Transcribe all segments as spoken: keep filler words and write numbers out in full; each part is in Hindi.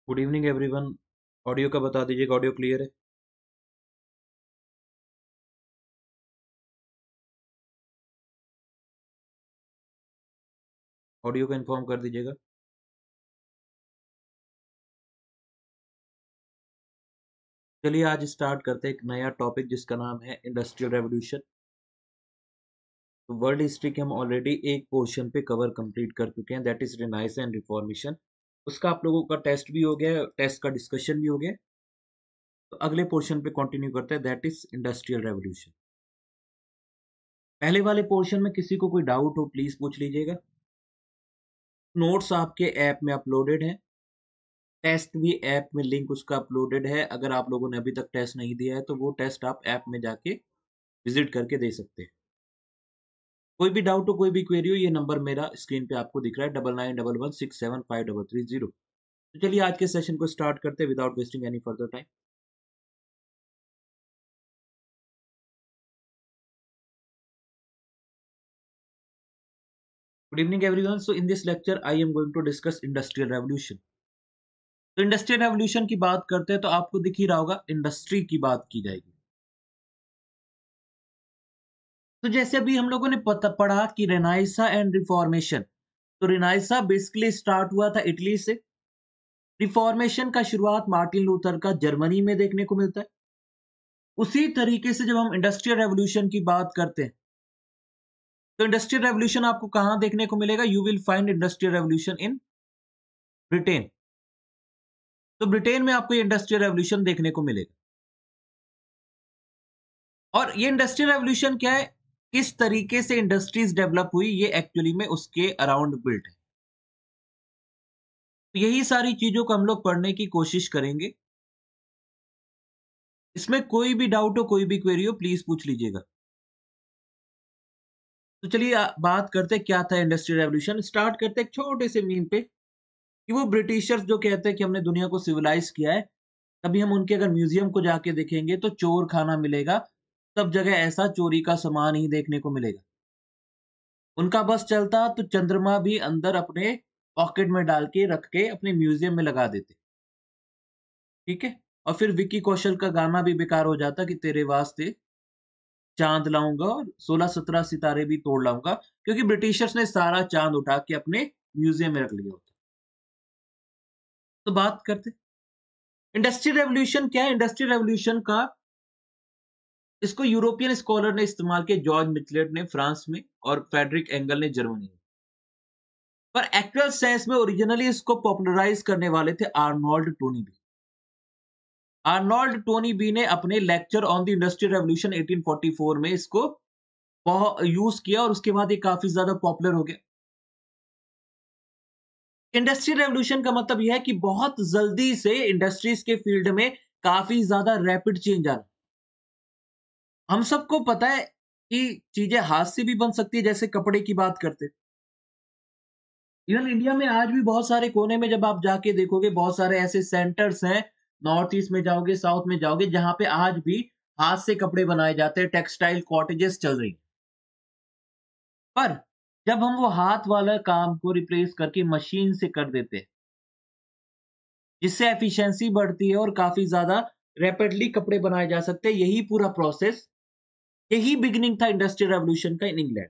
Good evening everyone. ऑडियो का बता दीजिएगा, ऑडियो क्लियर है? ऑडियो का इन्फॉर्म कर दीजिएगा। चलिए आज स्टार्ट करते हैं एक नया टॉपिक जिसका नाम है इंडस्ट्रियल रेवोल्यूशन। तो वर्ल्ड हिस्ट्री के हम ऑलरेडी एक पोर्शन पे कवर कंप्लीट कर चुके हैं, that is renaissance and reformation. उसका आप लोगों का टेस्ट भी हो गया, टेस्ट का डिस्कशन भी हो गया। तो अगले पोर्शन पे कंटिन्यू करते हैं, दैट इज इंडस्ट्रियल रेवोल्यूशन। पहले वाले पोर्शन में किसी को कोई डाउट हो प्लीज पूछ लीजिएगा। नोट्स आपके ऐप में अपलोडेड है, टेस्ट भी ऐप में लिंक उसका अपलोडेड है। अगर आप लोगों ने अभी तक टेस्ट नहीं दिया है तो वो टेस्ट आप ऐप में जाके विजिट करके दे सकते हैं। कोई भी डाउट हो, कोई भी क्वेरी हो, ये नंबर मेरा स्क्रीन पे आपको दिख रहा है, double nine double one six seven five double three zero. तो चलिए आज के सेशन को स्टार्ट करते हैं without wasting any further time. Good evening everyone. So in this lecture I am going to discuss industrial revolution. तो इंडस्ट्रियल रेवोल्यूशन की बात करते हैं तो आपको दिख ही रहा होगा इंडस्ट्री की बात की जाएगी। तो जैसे अभी हम लोगों ने पता पढ़ा कि रेनाइसा एंड रिफॉर्मेशन। तो रेनाइसा बेसिकली स्टार्ट हुआ था इटली से। रिफॉर्मेशन का शुरुआत मार्टिन लूथर का जर्मनी में देखने को मिलता है। उसी तरीके से जब हम इंडस्ट्रियल रेवोल्यूशन की बात करते हैं तो इंडस्ट्रियल रेवोल्यूशन आपको कहां देखने को मिलेगा? You will find industrial revolution in Britain. तो ब्रिटेन में आपको ये इंडस्ट्रियल रेवोल्यूशन देखने को मिलेगा। और ये इंडस्ट्रियल रेवोल्यूशन क्या है, किस तरीके से इंडस्ट्रीज डेवलप हुई, ये एक्चुअली में उसके अराउंड बिल्ट है। तो यही सारी चीजों को हम लोग पढ़ने की कोशिश करेंगे। इसमें कोई भी डाउट हो, कोई भी क्वेरी हो, प्लीज पूछ लीजिएगा। तो चलिए आ, बात करते हैं क्या था इंडस्ट्रियल रेवोल्यूशन। स्टार्ट करते हैं एक छोटे से मीम पे कि वो ब्रिटिशर्स जो कहते हैं कि हमने दुनिया को सिविलाइज किया है, कभी हम उनके अगर म्यूजियम को जाके देखेंगे तो चोर खाना मिलेगा। सब जगह ऐसा चोरी का सामान ही देखने को मिलेगा। उनका बस चलता तो चंद्रमा भी अंदर अपने पॉकेट में डाल के रख के अपने म्यूजियम में लगा देते। ठीक है। और फिर विक्की कौशल का गाना भी बेकार हो जाता कि तेरे वास्ते चांद लाऊंगा और सोलह सत्रह सितारे भी तोड़ लाऊंगा, क्योंकि ब्रिटिशर्स ने सारा चांद उठा के अपने म्यूजियम में रख लिया होता। तो बात करते इंडस्ट्रियल रेवोल्यूशन क्या है। इंडस्ट्रियल रेवोल्यूशन का इसको यूरोपियन स्कॉलर ने इस्तेमाल किया, जॉर्ज मिचलेट ने फ्रांस में और फ्रेडरिक एंगल ने जर्मनी में। पर एक्चुअल सेंस में ओरिजिनली इसको पॉपुलराइज करने वाले थे Arnold Toynbee. Arnold Toynbee ने अपने lecture on the industrial revolution eighteen forty four में इसको यूज किया और उसके बाद ये काफी ज्यादा पॉपुलर हो गया। इंडस्ट्रियल रेवोल्यूशन का मतलब यह है कि बहुत जल्दी से इंडस्ट्रीज के फील्ड में काफी ज्यादा रैपिड चेंज आ रहा है। हम सबको पता है कि चीजें हाथ से भी बन सकती है, जैसे कपड़े की बात करते हैं। इवन इंडिया में आज भी बहुत सारे कोने में जब आप जाके देखोगे, बहुत सारे ऐसे सेंटर्स हैं, नॉर्थ ईस्ट में जाओगे, साउथ में जाओगे, जहां पे आज भी हाथ से कपड़े बनाए जाते हैं, टेक्सटाइल कॉटेजेस चल रही हैं। पर जब हम वो हाथ वाला काम को रिप्लेस करके मशीन से कर देते हैं, जिससे एफिशिएंसी बढ़ती है और काफी ज्यादा रैपिडली कपड़े बनाए जा सकते हैं, यही पूरा प्रोसेस, यही बिगिनिंग था इंडस्ट्रियल रेवोल्यूशन का इन इंग्लैंड।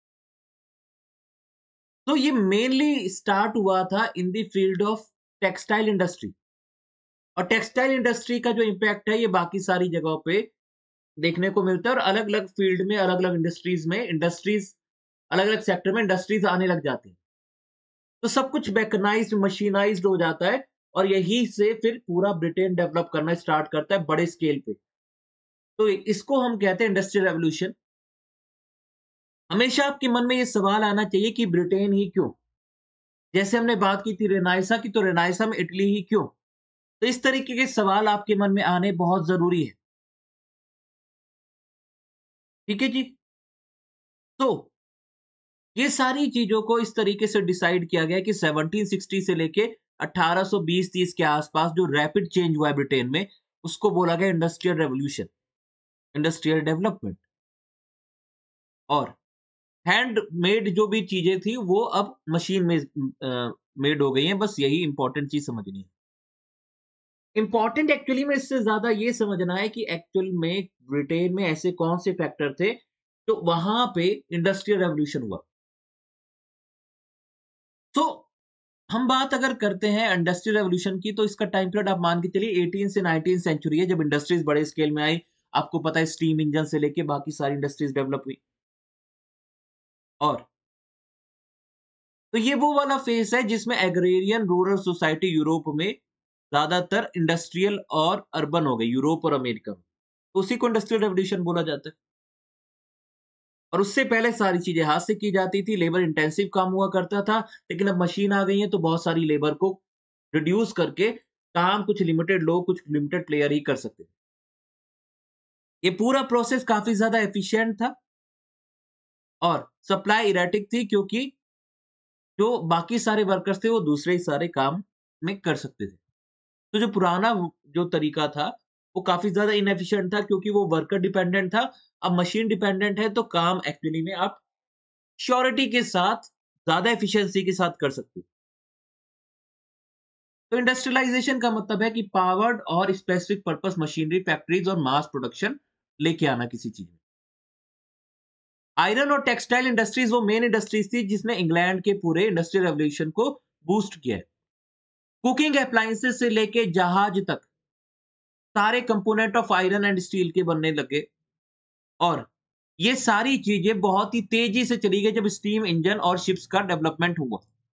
तो ये मेनली स्टार्ट हुआ था in the field of textile industry. और टेक्सटाइल इंडस्ट्री का जो इम्पैक्ट है ये बाकी सारी जगहों पे देखने को मिलता है, और अलग अलग फील्ड में, अलग अलग इंडस्ट्रीज में, इंडस्ट्रीज अलग अलग सेक्टर में इंडस्ट्रीज आने लग जाती हैं। तो सब कुछ मैकेनाइज्ड, मशीनाइज्ड हो जाता है, और यही से फिर पूरा ब्रिटेन डेवलप करना स्टार्ट करता है बड़े स्केल पे। तो इसको हम कहते हैं इंडस्ट्रियल रेवोल्यूशन। हमेशा आपके मन में ये सवाल आना चाहिए कि ब्रिटेन ही क्यों? जैसे हमने बात की थी रेनाइसा की, तो रेनाइसा में इटली ही क्यों? तो इस तरीके के सवाल आपके मन में आने बहुत जरूरी है। ठीक है जी। तो ये सारी चीजों को इस तरीके से डिसाइड किया गया कि सेवनटीन सिक्सटी से लेके अठारह सौ बीस तीस के आसपास जो रैपिड चेंज हुआ है ब्रिटेन में, उसको बोला गया इंडस्ट्रियल रेवोल्यूशन, इंडस्ट्रियल डेवलपमेंट। और हैंडमेड जो भी चीजें थी वो अब मशीन में मेड हो गई हैं। बस यही इंपॉर्टेंट चीज समझनी है। इम्पोर्टेंट एक्चुअली में इससे ज़्यादा ये समझना है कि एक्चुअल में ब्रिटेन में ऐसे कौन से फैक्टर थे, तो वहाँ पे इंडस्ट्रियल रेवोल्यूशन हुआ। तो हम बात अगर करते हैं इंडस्ट्रियल रेवोल्यूशन की, तो इसका टाइम पीरियड आप मान के चलिए एटीन से नाइनटीन सेंचुरी है, जब इंडस्ट्रीज़ बड़े स्केल में आई। आपको पता है स्टीम इंजन से लेके बाकी सारी इंडस्ट्रीज़ डेवलप हुई। और तो ये वो वाला फेज़ है जिसमें एग्रेरियन रूरल सोसाइटी यूरोप में ज़्यादातर इंडस्ट्रियल और अर्बन हो गई, यूरोप और अमेरिका में। तो उसी को इंडस्ट्रियल रेवोल्यूशन बोला जाता है। और उससे पहले सारी चीज़ें हाथ से की जाती थी, लेबर इंटेंसिव काम हुआ करता था, लेकिन अब मशीन आ गई है तो बहुत सारी लेबर को रिड्यूस करके काम कुछ लिमिटेड लोग, कुछ लिमिटेड प्लेयर ही कर सकते थे। ये पूरा प्रोसेस काफ़ी ज़्यादा एफिशिएंट था और सप्लाई इरेटिक थी, क्योंकि जो बाकी सारे वर्कर्स थे वो दूसरे ही सारे काम में कर सकते थे। तो जो पुराना वो जो तरीका था, वो काफ़ी ज़्यादा इनएफिशिएंट था, क्योंकि वो वर्कर डिपेंडेंट था। अब मशीन डिपेंडेंट है तो काम एक्चुअली में आप श्योरिटी के साथ, ज़्यादा एफिशिएंसी के साथ कर सकते हो। तो इंडस्ट्रियलाइज़ेशन का मतलब है कि पावर्ड और स्पेसिफिक पर्पस मशीनरी, फैक्ट्रीज़ और मास प्रोडक्शन लेके आना किसी चीज़ में। आयरन और टेक्सटाइल इंडस्ट्रीज़ वो मेन इंडस्ट्रीज़ थी जिसने इंग्लैंड के पूरे इंडस्ट्रियल रेवोल्यूशन को बूस्ट किया है। कुकिंग एप्लायंसेस से लेके जहाज तक सारे component of iron and steel के बनने लगे, और ये सारी चीज़ें बहुत ही तेज़ी से चली गई जब स्टीम इंजन और शिप्स का डेवलपमेंट हुआ।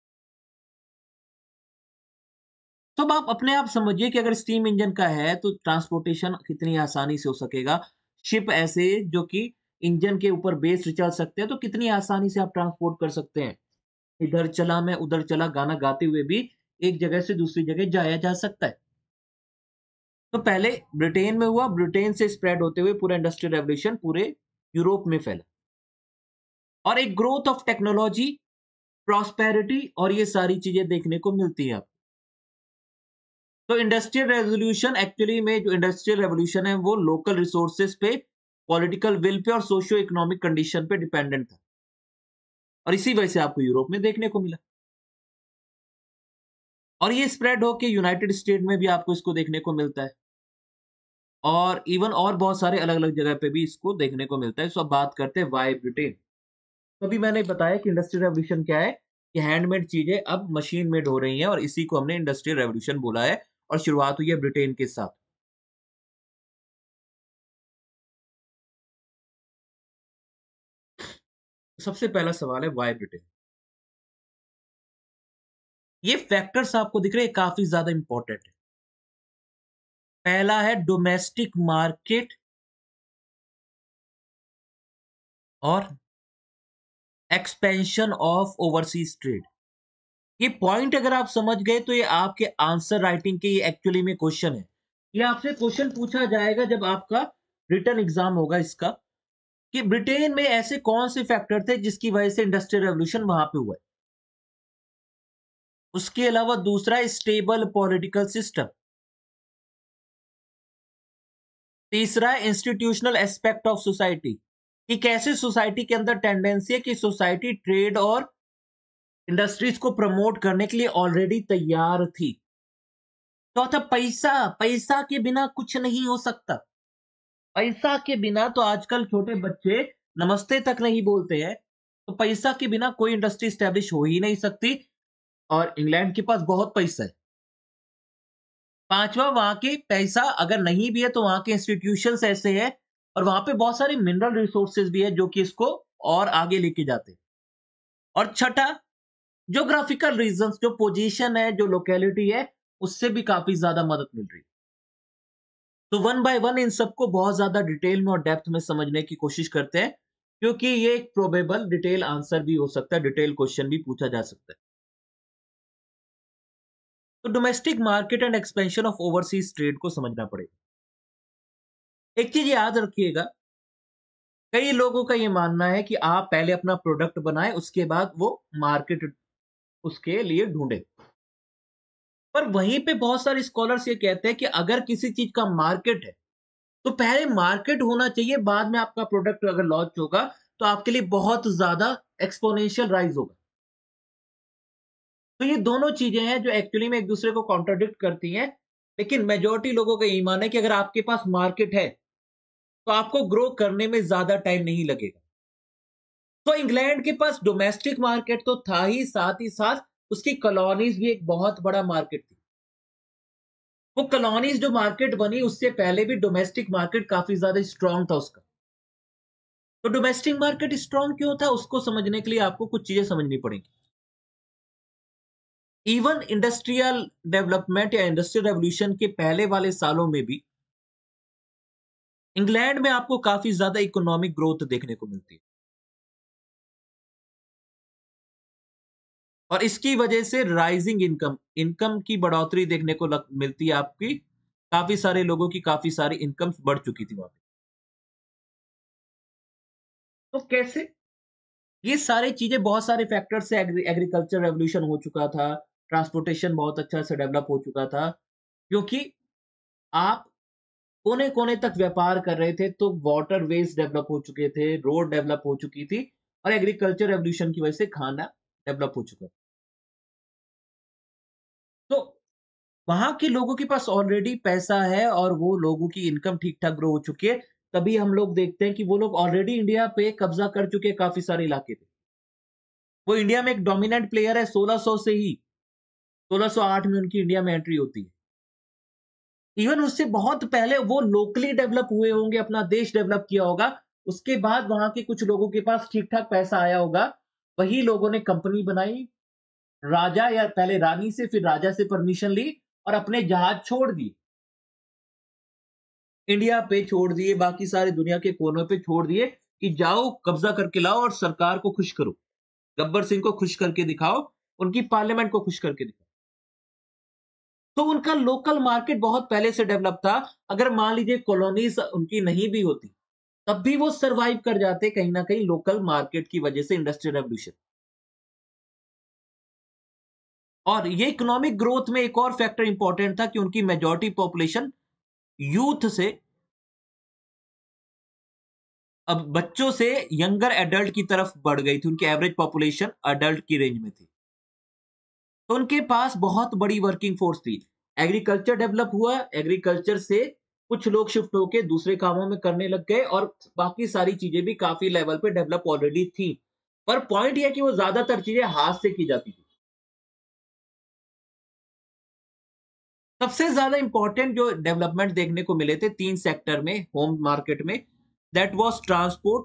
तो अब आप अपने आप समझिए कि अगर स्टीम इंजन का है तो ट्रांसपोर्टेशन कितनी आसानी से हो सकेगा। शिप ऐसे जो कि इंजन के ऊपर बेस्ड चल सकते हैं, तो कितनी आसानी से आप ट्रांसपोर्ट कर सकते हैं। इधर चला मैं उधर चला गाना गाते हुए भी एक जगह से दूसरी जगह जाया जा सकता है। तो पहले ब्रिटेन में हुआ, ब्रिटेन से स्प्रेड होते हुए पूरा इंडस्ट्रियल रेवोल्यूशन पूरे यूरोप में फैला, और एक ग्रोथ ऑफ टेक्नोलॉजी, प्रॉस्पेरिटी और ये सारी चीजें देखने को मिलती है। तो इंडस्ट्रियल रेवोल्यूशन एक्चुअली में जो इंडस्ट्रियल रेवोल्यूशन है वो लोकल रिसोर्सेज पे, पॉलिटिकल विल पे और सोशियो इकोनॉमिक कंडीशन पे डिपेंडेंट था, और इसी वजह से आपको यूरोप में देखने को मिला। और ये स्प्रेड होके यूनाइटेड स्टेट में भी आपको इसको देखने को मिलता है, और इवन और बहुत सारे अलग-अलग जगह पे भी इसको देखने को मिलता है। सो अब बात करते हैं व्हाई ब्रिटेन। तो अभी मैंने बताया कि इंडस्ट्रियल रेवोल्यूशन क्या है, कि हैंडमेड चीजें अब मशीन मेड हो रही हैं, और इसी को हमने इंडस्ट्रियल रेवोल्यूशन बोला है, और शुरुआत हुई है ब्रिटेन के साथ। सबसे पहला सवाल है व्हाई ब्रिटेन। ये फैक्टर्स आपको दिख रहे हैं काफी ज्यादा इंपॉर्टेंट है। पहला है डोमेस्टिक मार्केट और एक्सपेंशन ऑफ ओवरसीज ट्रेड। ये पॉइंट अगर आप समझ गए तो ये आपके आंसर राइटिंग के ये एक्चुअली में क्वेश्चन है। ये आपसे क्वेश्चन पूछा जाएगा जब आपका रिटन एग्जाम होगा इसका, कि ब्रिटेन में ऐसे कौन से फैक्टर थे जिसकी वजह से इंडस्ट्रियल रेवोल्यूशन वहां पे हुआ है। उसके अलावा दूसरा स्टेबल पॉलिटिकल सिस्टम। तीसरा इंस्टीट्यूशनल एस्पेक्ट ऑफ सोसाइटी, कि कैसे सोसाइटी के अंदर टेंडेंसी है कि सोसाइटी ट्रेड और इंडस्ट्रीज को प्रमोट करने के लिए ऑलरेडी तैयार थी। चौथा पैसा, पैसा के बिना कुछ नहीं हो सकता। पैसा के बिना तो आजकल छोटे बच्चे नमस्ते तक नहीं बोलते हैं। तो पैसा के बिना कोई इंडस्ट्री स्टैब्लिश हो ही नहीं सकती, और इंग्लैंड के पास बहुत पैसा है। पांचवा, वहां के पैसा अगर नहीं भी है तो वहां के इंस्टीट्यूशंस ऐसे हैं, और वहां पे बहुत सारे मिनरल रिसोर्सेज भी है जो कि इसको और आगे लेके जाते हैं। और छठा, ज्योग्राफिकल रीजंस, जो पोजीशन है, जो लोकेलिटी है, उससे भी काफी ज्यादा मदद मिल रही है। तो वन बाय वन इन सबको बहुत ज्यादा डिटेल में और डेप्थ में समझने की कोशिश करते हैं, क्योंकि ये एक प्रोबेबल डिटेल आंसर भी हो सकता है, डिटेल क्वेश्चन भी पूछा जा सकता है। तो domestic market and expansion of overseas trade को समझना पड़ेगा। एक चीज याद रखिएगा, कई लोगों का ये मानना है कि आप पहले अपना प्रोडक्ट बनाएं, उसके बाद वो मार्केट उसके लिए ढूंढे। पर वहीं पे बहुत सारे स्कॉलर्स ये कहते हैं कि अगर किसी चीज का मार्केट है, तो पहले मार्केट होना चाहिए, बाद में आपका प्रोडक्ट अगर लॉन्च होगा तो आपके लिए बहुत ज्यादा एक्सपोनेंशियल राइज होगा। तो ये दोनों चीजें हैं जो एक्चुअली में एक दूसरे को कॉन्ट्राडिक्ट करती हैं, लेकिन मेजॉरिटी लोगों का यही मानना है कि अगर आपके पास मार्केट है, तो आपको ग्रो करने में ज़्यादा टाइम नहीं लगेगा। तो इंग्लैंड के पास डोमेस्टिक मार्केट तो था ही, साथ ही साथ उसकी कॉलोनीज़ भी एक बहुत बड़ा मार्केट थी। वो कॉलोनीज़ जो मार्केट बनी, उससे पहले भी डोमेस्टिक मार्केट काफ़ी ज़्यादा स्ट्रॉन्ग था उसका। तो डोमेस्टिक मार्केट स्ट्रॉन्ग क्यों था, उसको समझने के लिए आपको कुछ चीज़ें समझनी पड़ेंगी। इवन इंडस्ट्रियल डेवलपमेंट या इंडस्ट्रियल रेवोल्यूशन के पहले वाले सालों में भी इंग्लैंड में आपको काफ़ी ज़्यादा इकोनॉमिक ग्रोथ देखने को मिलती है। और इसकी वजह से राइजिंग इनकम, इनकम की बढ़ोतरी देखने को लग मिलती है आपकी। काफ़ी सारे लोगों की काफ़ी सारी इनकम्स बढ़ चुकी थी वहाँ पे। तो कैसे? ये सारी चीज़ें बहुत सारे फैक्टर से एग्री एग्रीकल्चर रेवोल्यूशन हो चुका था, ट्रांसपोर्टेशन बहुत अच्छा से डेवलप हो चुका था, क्योंकि आप कोने-कोने तक व्यापार कर रहे थे, तो वाटरवेज़ डेवलप हो चुके थे, रोड डेवलप हो चुकी थी और एग्रीकल्चर रेवोल्यूशन की वजह से खाना डेवलप हो चुका। तो वहाँ के लोगों के पास ऑलरेडी पैसा है और वो लोगों की इनकम ठीक-ठाक ग्रो हो चुकी है, तभी हम लोग देखते हैं कि वो लोग ऑलरेडी इंडिया पे कब्ज़ा कर चुके हैं काफ़ी सारे इलाके पे। वो इंडिया में एक डोमिनेंट प्लेयर है सोलह सौ से ही, सोलह सौ आठ में उनकी इंडिया में एंट्री होती है। इवन उससे बहुत पहले वो लोकली डेवलप हुए होंगे, अपना देश डेवलप किया होगा, उसके बाद वहाँ के कुछ लोगों के पास ठीक-ठाक पैसा आया होगा, वही लोगों ने कंपनी बनाई, राजा या पहले रानी से फिर राजा से परमिशन ली और अपने जहाज छोड़ दिए। इंडिया पे छोड़ दिए, बाकी सारी दुनिया के कोनों पे छोड़ दिए कि जाओ कब्ज़ा करके लाओ और सरकार को खुश करो। गब्बर सिंह को खुश करके दिखाओ, उनकी पार्लियामेंट को खुश करके दिखाओ। तो उनका लोकल मार्केट बहुत पहले से डेवलप था। अगर मान लीजिए कॉलोनीज़ उनकी नहीं भी होती, तब भी वो सर्वाइव कर जाते कहीं न कहीं लोकल मार्केट की वजह से इंडस्ट्रियल रेवोल्यूशन। और ये इकोनॉमिक ग्रोथ में एक और फैक्टर इम्पोर्टेंट था कि उनकी मेजॉरिटी पॉपुलेशन यूथ से अब बच्चों से यंगर एडल्ट की तरफ बढ़ गई थी। उनकी एवरेज पॉपुलेशन अडल्ट की रेंज में थी। तो उनके पास बहुत बड़ी वर्किंग फोर्स थी। एग्रीकल्चर डेवलप हुआ, एग्रीकल्चर से कुछ लोग शिफ्ट होके दूसरे कामों में करने लग गए और बाकी सारी चीज़ें भी काफ़ी लेवल पे डेवलप ऑलरेडी थी। पर पॉइंट ये है कि वो ज़्यादातर चीज़ें हाथ से की जाती थी। सबसे ज़्यादा इम्पोर्टेंट जो डेवलपमेंट देखने को मिले थे तीन सेक्टर में, होम मार्केट में, that was transport,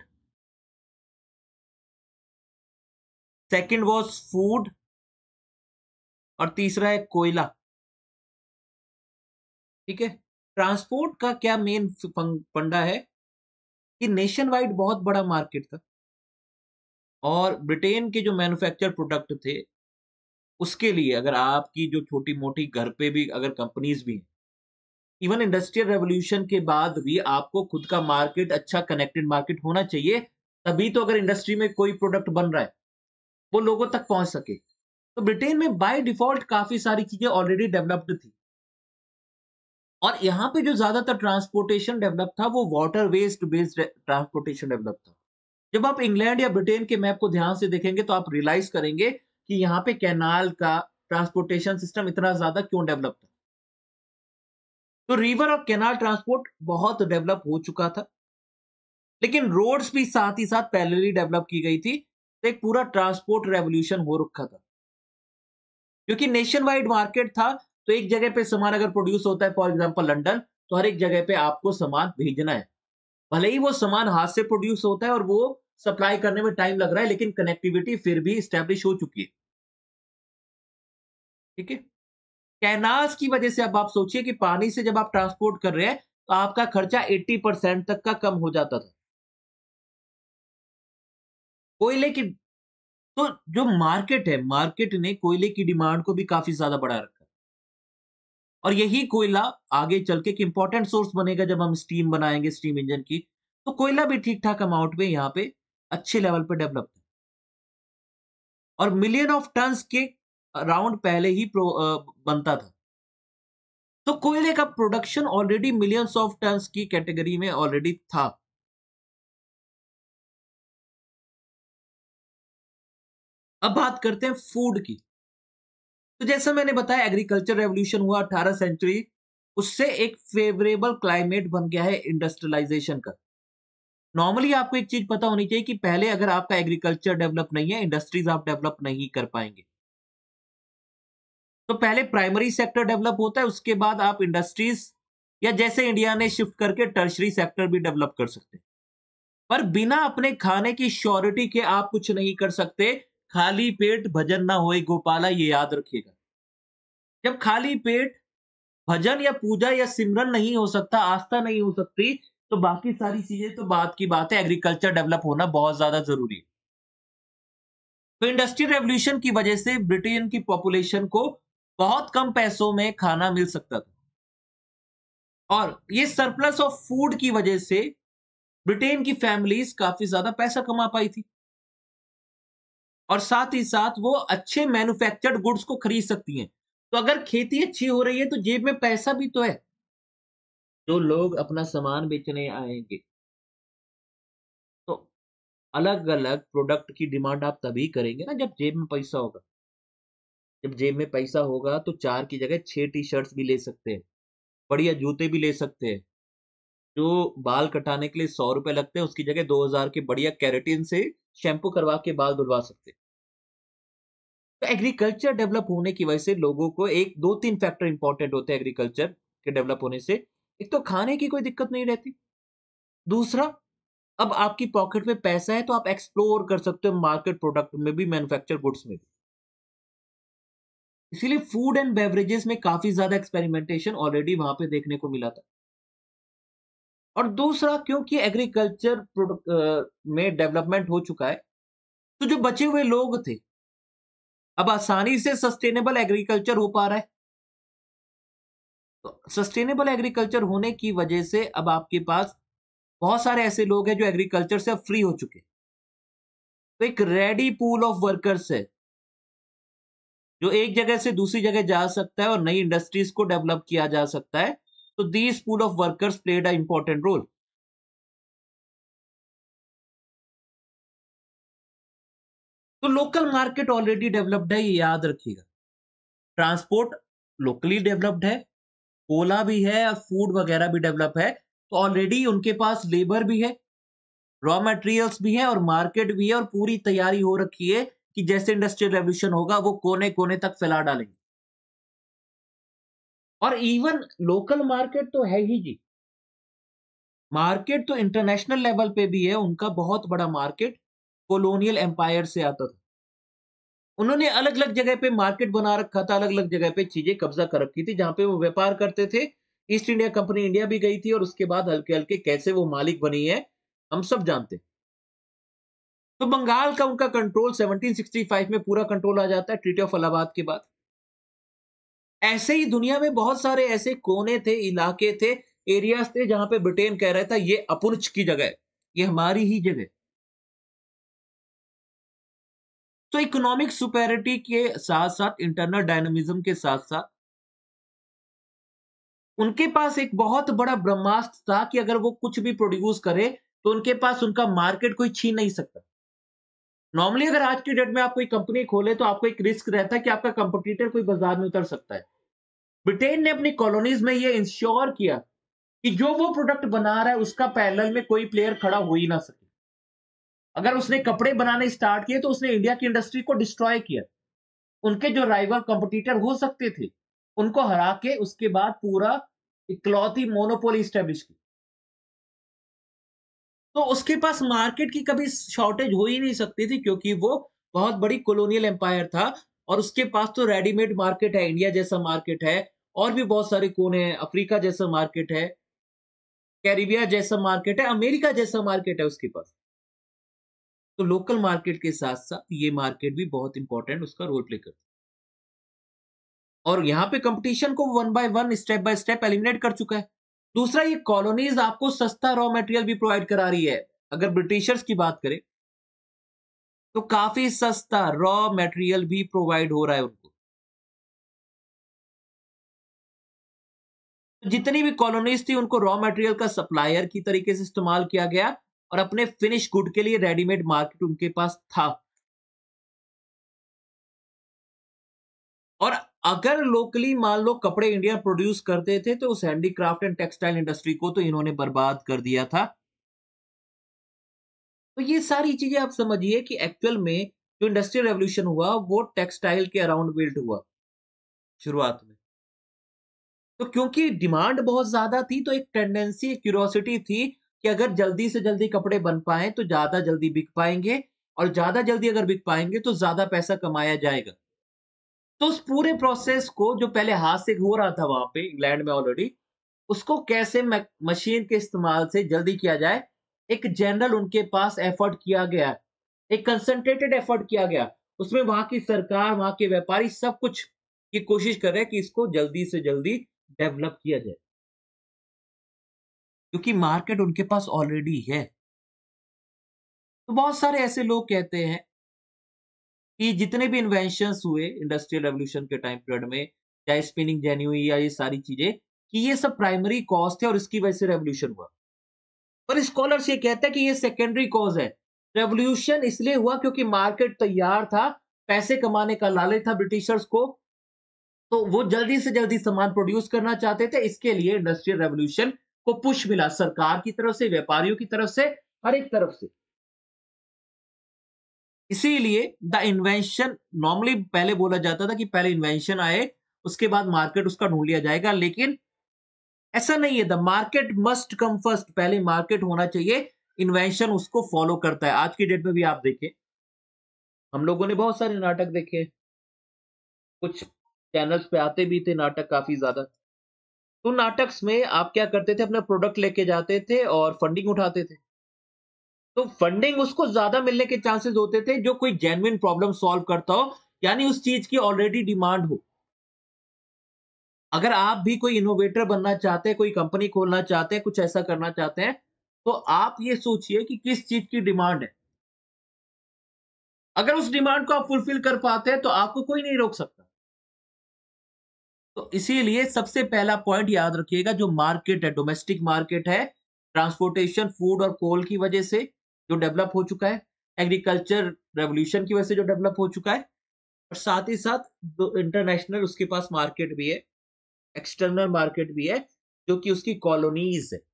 second was food और तीसरा है कोयला। ठीक है? ट्रांसपोर्ट का क्या मेन फ फं फंडा है कि नेशन वाइड बहुत बड़ा मार्केट था और ब्रिटेन के जो मैन्युफैक्चर प्रोडक्ट थे, उसके लिए अगर आपकी जो छोटी-मोटी घर पे भी अगर कंपनीज़ भी हैं, इवन इंडस्ट्रियल रेवोल्यूशन के बाद भी आपको खुद का मार्केट अच्छा कनेक्टेड मार्केट होना चाहिए, तभी तो अगर इंडस्ट्री में कोई प्रोडक्ट बन रहा है, वो लोगों तक पहुँच सके। तो ब्रिटेन में बाय डिफ़ॉल्ट काफ़ी सारी चीज़ें ऑलरेडी डेवलप्ड थी। और यहाँ पे जो ज़्यादातर ट्रांसपोर्टेशन डेवलप था, वो waterways based transportation develop था। जब आप इंग्लैंड या ब्रिटेन के मैप को ध्यान से देखेंगे, तो आप रियलाइज़ करेंगे कि यहाँ पे कैनाल का ट्रांसपोर्टेशन सिस्टम इतना ज़्यादा क्यों डेवलप था। तो रिवर और कैनाल ट्रांसपोर्ट बहुत डेवलप हो चुका था, लेकिन रोड्स भी साथ ही साथ पैरेलली डेवलप की गई थी। तो एक पूरा ट्रांसपोर्ट रेवोल्यूशन हो रखा था। क्योंकि नेशन वाइड मार्केट था, तो एक जगह पे सामान अगर प्रोड्यूस होता है फॉर एग्ज़ाम्पल लंदन, तो हर एक जगह पे आपको सामान भेजना है। भले ही वो सामान हाथ से प्रोड्यूस होता है और वो सप्लाई करने में टाइम लग रहा है, लेकिन कनेक्टिविटी फिर भी एस्टेब्लिश हो चुकी है। ठीक है? कैनाल्स की वजह से अब आप सोचिए कि पानी से जब आप ट्रांसपोर्ट कर रहे हैं, तो आपका खर्चा अस्सी परसेंट तक का कम हो जाता था। कोयले की तो जो मार्केट है, मार्केट ने कोयले की डिमांड को भी काफ़ी ज़्यादा बढ़ा रखा है। और यही कोयला आगे चल के एक इम्पोर्टेंट सोर्स बनेगा जब हम स्टीम बनाएँगे, स्टीम इंजन की, तो कोयला भी ठीक-ठाक अमाउंट में यहाँ पे अच्छे लेवल पे डेवलप है। और मिलियन ऑफ टन्स के अराउंड पहले ही प्रो अ, बनता था। तो कोयले का production already millions of tons की कैटेगरी में ऑलरेडी था। अब बात करते हैं फूड की। तो जैसा मैंने बताया एग्रीकल्चर रेवोल्यूशन हुआ अठारह सेंचुरी उससे एक फेवरेबल क्लाइमेट बन गया है इंडस्ट्रियलाइजेशन का। नॉर्मली आपको एक चीज़ पता होनी चाहिए कि पहले अगर आपका एग्रीकल्चर डेवलप नहीं है, इंडस्ट्रीज़ आप डेवलप नहीं कर पाएँगे। तो पहले प्राइमरी सेक्टर डेवलप होता है, उसके बाद आप इंडस्ट्रीज़ या जैसे इंडिया ने शिफ्ट करके टर्शरी सेक्टर भी डेवलप कर सकते हैं। पर बिना अपने खाने की श्योरिटी के आप कुछ नहीं कर सकते। खाली पेट भजन ना होए गोपाला, ये याद रखिएगा। जब खाली पेट भजन या पूजा या सिमरन नहीं हो सकता, आस्था नहीं हो सकती, तो बाकी सारी चीज़ें तो बात की बात है, एग्रीकल्चर डेवलप होना बहुत ज़्यादा ज़रूरी है। तो इंडस्ट्रियल रेवोल्यूशन की वजह से ब्रिटेन की पॉपुलेशन को बहुत कम पैसों में खाना मिल सकता था और ये सरप्लस ऑफ फूड की वजह से ब्रिटेन की फैमिलीज़ काफ़ी ज़्यादा पैसा कमा पाई थी और साथ ही साथ वो अच्छे मैन्युफैक्चर्ड गुड्स को खरीद सकती हैं। तो अगर खेती अच्छी हो रही है, तो जेब में पैसा भी तो है। जो लोग अपना सामान बेचने आएँगे, तो अलग-अलग प्रोडक्ट की डिमांड आप तभी करेंगे ना जब जेब में पैसा होगा। जब जेब में पैसा होगा तो चार की जगह छह टी-शर्ट्स भी ले सकते हैं, बढ़िया जूते भी ले सकते हैं। जो बाल कटाने के लिए ₹सौ रुपए लगते हैं, उसकी जगह दो हज़ार के बढ़िया केराटिन से शैम्पू करवा के बाल धुलवा सकते हैं। तो एग्रीकल्चर डेवलप होने की वजह से लोगों को एक दो तीन फैक्टर इंपॉर्टेंट होते हैं एग्रीकल्चर के डेवलप होने से। एक तो खाने की कोई दिक्कत नहीं रहती। दूसरा, अब आपकी पॉकेट में पैसा है तो आप एक्सप्लोर कर सकते हो मार्केट प्रोडक्ट में भी, मैन्युफैक्चर गुड्स में भी। इसीलिए फूड एंड बेवरेजेस में काफ़ी ज़्यादा एक्सपेरिमेंटेशन ऑलरेडी वहाँ पे देखने को मिला था। और दूसरा क्योंकि एग्रीकल्चर प्रोडक्ट अ, में डेवलपमेंट हो चुका है, तो जो बचे हुए लोग थे, अब आसानी से सस्टेनेबल एग्रीकल्चर हो पा रहा है। तो सस्टेनेबल एग्रीकल्चर होने की वजह से अब आपके पास बहुत सारे ऐसे लोग हैं जो एग्रीकल्चर से अब फ्री हो चुके हैं। तो एक रेडी पूल ऑफ वर्कर्स है, जो एक जगह से दूसरी जगह जा सकता है और नई इंडस्ट्रीज को डेवलप किया जा सकता है। तो these pool of workers played a important role. तो लोकल मार्केट ऑलरेडी डेवलप्ड है, ये याद रखिएगा। ट्रांसपोर्ट लोकली डेवलप्ड है, ओला भी है और फूड वगैरह भी डेवलप है। तो ऑलरेडी उनके पास लेबर भी है, रॉ मटेरियल्स भी है और मार्केट भी है और पूरी तैयारी हो रखी है कि जैसे इंडस्ट्रियल रेवोल्यूशन होगा वो कोने-कोने तक फैला डालेंगे। और इवन लोकल मार्केट तो है ही जी। मार्केट तो इंटरनेशनल लेवल पे भी है, उनका बहुत बड़ा मार्केट कॉलोनियल एम्पायर से आता था। उन्होंने अलग-अलग जगह पे मार्केट बना रखा था, अलग-अलग जगह पे चीज़ें कब्ज़ा कर रखी थी, जहाँ पे वो व्यापार करते थे। ईस्ट इंडिया कंपनी इंडिया भी गई थी और उसके बाद हल्के-हल्के कैसे वो मालिक बनी है, हम सब जानते हैं। तो बंगाल का उनका कंट्रोल सेवनटीन सिक्सटी फाइव में पूरा कंट्रोल आ जाता है ट्रीटी ऑफ इलाहाबाद के बाद। ऐसे ही दुनिया में बहुत सारे ऐसे कोने थे, इलाके थे, एरियाज़ थे जहाँ पे ब्रिटेन कह रहा था ये अपुनच की जगह है, ये हमारी ही जगह है। तो इकोनॉमिक सुपेरिटी के साथ-साथ इंटरनल डायनामिज़्म के साथ-साथ उनके पास एक बहुत बड़ा ब्रह्मास्त्र था कि अगर वो कुछ भी प्रोड्यूस करे, तो उनके पास उनका मार्केट कोई छीन नहीं सकता। नॉर्मली अगर आज की डेट में आप कोई कंपनी खोले तो आपको एक रिस्क रहता है कि आपका कंपटीटर कोई बाज़ार में उतर सकता है। ब्रिटेन ने अपनी कॉलोनीज़ में ये इंश्योर किया कि जो वो प्रोडक्ट बना रहा है उसका पैरेलल में कोई प्लेयर खड़ा हो ही ना सके। अगर उसने कपड़े बनाने स्टार्ट किए तो उसने इंडिया की इंडस्ट्री को डिस्ट्रॉय किया। उनके जो राइवल कंपटीटर हो सकते थे, उनको हरा के उसके बाद पूरा इकलौती मोनोपोली एस्टेब्लिश की। तो उसके पास मार्केट की कभी शॉर्टेज हो ही नहीं सकती थी क्योंकि वो बहुत बड़ी कॉलोनियल एम्पायर था और उसके पास तो रेडीमेड मार्केट है, इंडिया जैसा मार्केट है और भी बहुत सारे कोने हैं, अफ्रीका जैसा मार्केट है, कैरिबिया जैसा मार्केट है, अमेरिका जैसा मार्केट है उसके पास। तो लोकल मार्केट के साथ-साथ ये मार्केट भी बहुत इम्पोर्टेंट उसका रोल प्ले करता है। और यहाँ पे कॉम्पिटिशन को one by one, step by step eliminate कर चुका है। दूसरा ये कॉलोनीज़ आपको सस्ता रॉ मटेरियल भी प्रोवाइड करा रही है। अगर ब्रिटिशर्स की बात करें, तो काफ़ी सस्ता रॉ मटेरियल भी प्रोवाइड हो रहा है उनको। तो जितनी भी कॉलोनीज़ थी उनको रॉ मटेरियल का सप्लायर की तरीके से इस्तेमाल किया गया और अपने फिनिश गुड के लिए रेडीमेड मार्केट उनके पास था। और अगर लोकली मान लो कपड़े इंडिया प्रोड्यूस करते थे तो उस हैंडीक्राफ्ट एंड टेक्सटाइल इंडस्ट्री को तो इन्होंने बर्बाद कर दिया था। तो ये सारी चीजें आप समझिए कि एक्चुअल में जो इंडस्ट्रियल रेवोल्यूशन हुआ वो टेक्सटाइल के अराउंड बिल्ट हुआ शुरुआत में। तो क्योंकि डिमांड बहुत ज़्यादा थी तो एक टेंडेंसी, एक क्यूरियोसिटी थी कि अगर जल्दी से जल्दी कपड़े बन पाएँ तो ज़्यादा जल्दी बिक पाएँगे और ज़्यादा जल्दी अगर बिक पाएँगे तो ज़्यादा पैसा कमाया जाएगा। तो उस पूरे प्रोसेस को जो पहले हाथ से हो रहा था वहाँ पे इंग्लैंड में ऑलरेडी, उसको कैसे म मशीन के इस्तेमाल से जल्दी किया जाए, एक जनरल उनके पास एफर्ट किया गया। एक कंसंट्रेटेड एफर्ट किया गया। उसमें वहाँ की सरकार, वहाँ के व्यापारी सब कुछ की कोशिश कर रहे हैं कि इसको जल्दी से जल्दी डेवलप किया जाए। क्योंकि मार्केट उनके पास ऑलरेडी है। तो बहुत सारे ऐसे लोग कहते हैं कि जितने भी इन्वेंशंस हुए इंडस्ट्रियल रेवोल्यूशन के टाइम पीरियड में, चाहे स्पिनिंग जेनी हुई या ये सारी चीज़ें, कि ये सब प्राइमरी कॉज़ थे और इसकी वजह से रेवोल्यूशन हुआ। पर स्कॉलर्स ये कहते हैं कि ये सेकेंडरी कॉज़ है। रेवोल्यूशन इसलिए हुआ क्योंकि मार्केट तैयार था, पैसे कमाने का लालच था ब्रिटिशर्स को, तो वो जल्दी से जल्दी सामान प्रोड्यूस करना चाहते थे। इसके लिए इंडस्ट्रियल रेवोल्यूशन को पुश मिला सरकार की तरफ से, व्यापारियों की तरफ से, हर एक तरफ से। इसीलिए द इन्वेंशन नॉर्मली पहले बोला जाता था कि पहले इन्वेंशन आए, उसके बाद मार्केट उसका ढूँढ लिया जाएगा, लेकिन ऐसा नहीं है। The market must come first, पहले मार्केट होना चाहिए, इन्वेंशन उसको फॉलो करता है। आज की डेट में भी आप देखें, हम लोगों ने बहुत सारे नाटक देखे, कुछ चैनल्स पे आते भी थे नाटक काफ़ी ज़्यादा। तो नाटक्स में आप क्या करते थे, अपना प्रोडक्ट लेके जाते थे और फंडिंग उठाते थे। तो फंडिंग उसको ज़्यादा मिलने के चांसेस होते थे जो कोई जेन्युइन प्रॉब्लम सॉल्व करता हो, यानी उस चीज़ की ऑलरेडी डिमांड हो। अगर आप भी कोई इनोवेटर बनना चाहते हैं, कोई कंपनी खोलना चाहते हैं, कुछ ऐसा करना चाहते हैं, तो आप ये सोचिए कि किस चीज़ की डिमांड है। अगर उस डिमांड को आप फुलफिल कर पाते हैं, तो आपको कोई नहीं रोक सकता। तो इसीलिए सबसे पहला पॉइंट याद रखिएगा, जो मार्केट है, डोमेस्टिक मार्केट है, ट्रांसपोर्टेशन, फूड और कोल की वजह से जो डेवलप हो चुका है, एग्रीकल्चर रेवोल्यूशन की वजह से जो डेवलप हो चुका है, और साथ ही साथ दो इंटरनेशनल उसके पास मार्केट भी है, एक्सटर्नल मार्केट भी है, जो कि उसकी कॉलोनीज़ है।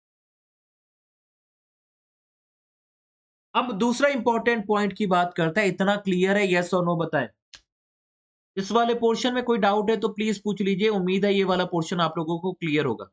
अब दूसरा इंपॉर्टेंट पॉइंट की बात करते हैं, इतना क्लियर है, येस और नो बताएँ? इस वाले पोर्शन में कोई डाउट है तो प्लीज़ पूछ लीजिए, उम्मीद है ये वाला पोर्शन आप लोगों को क्लियर होगा।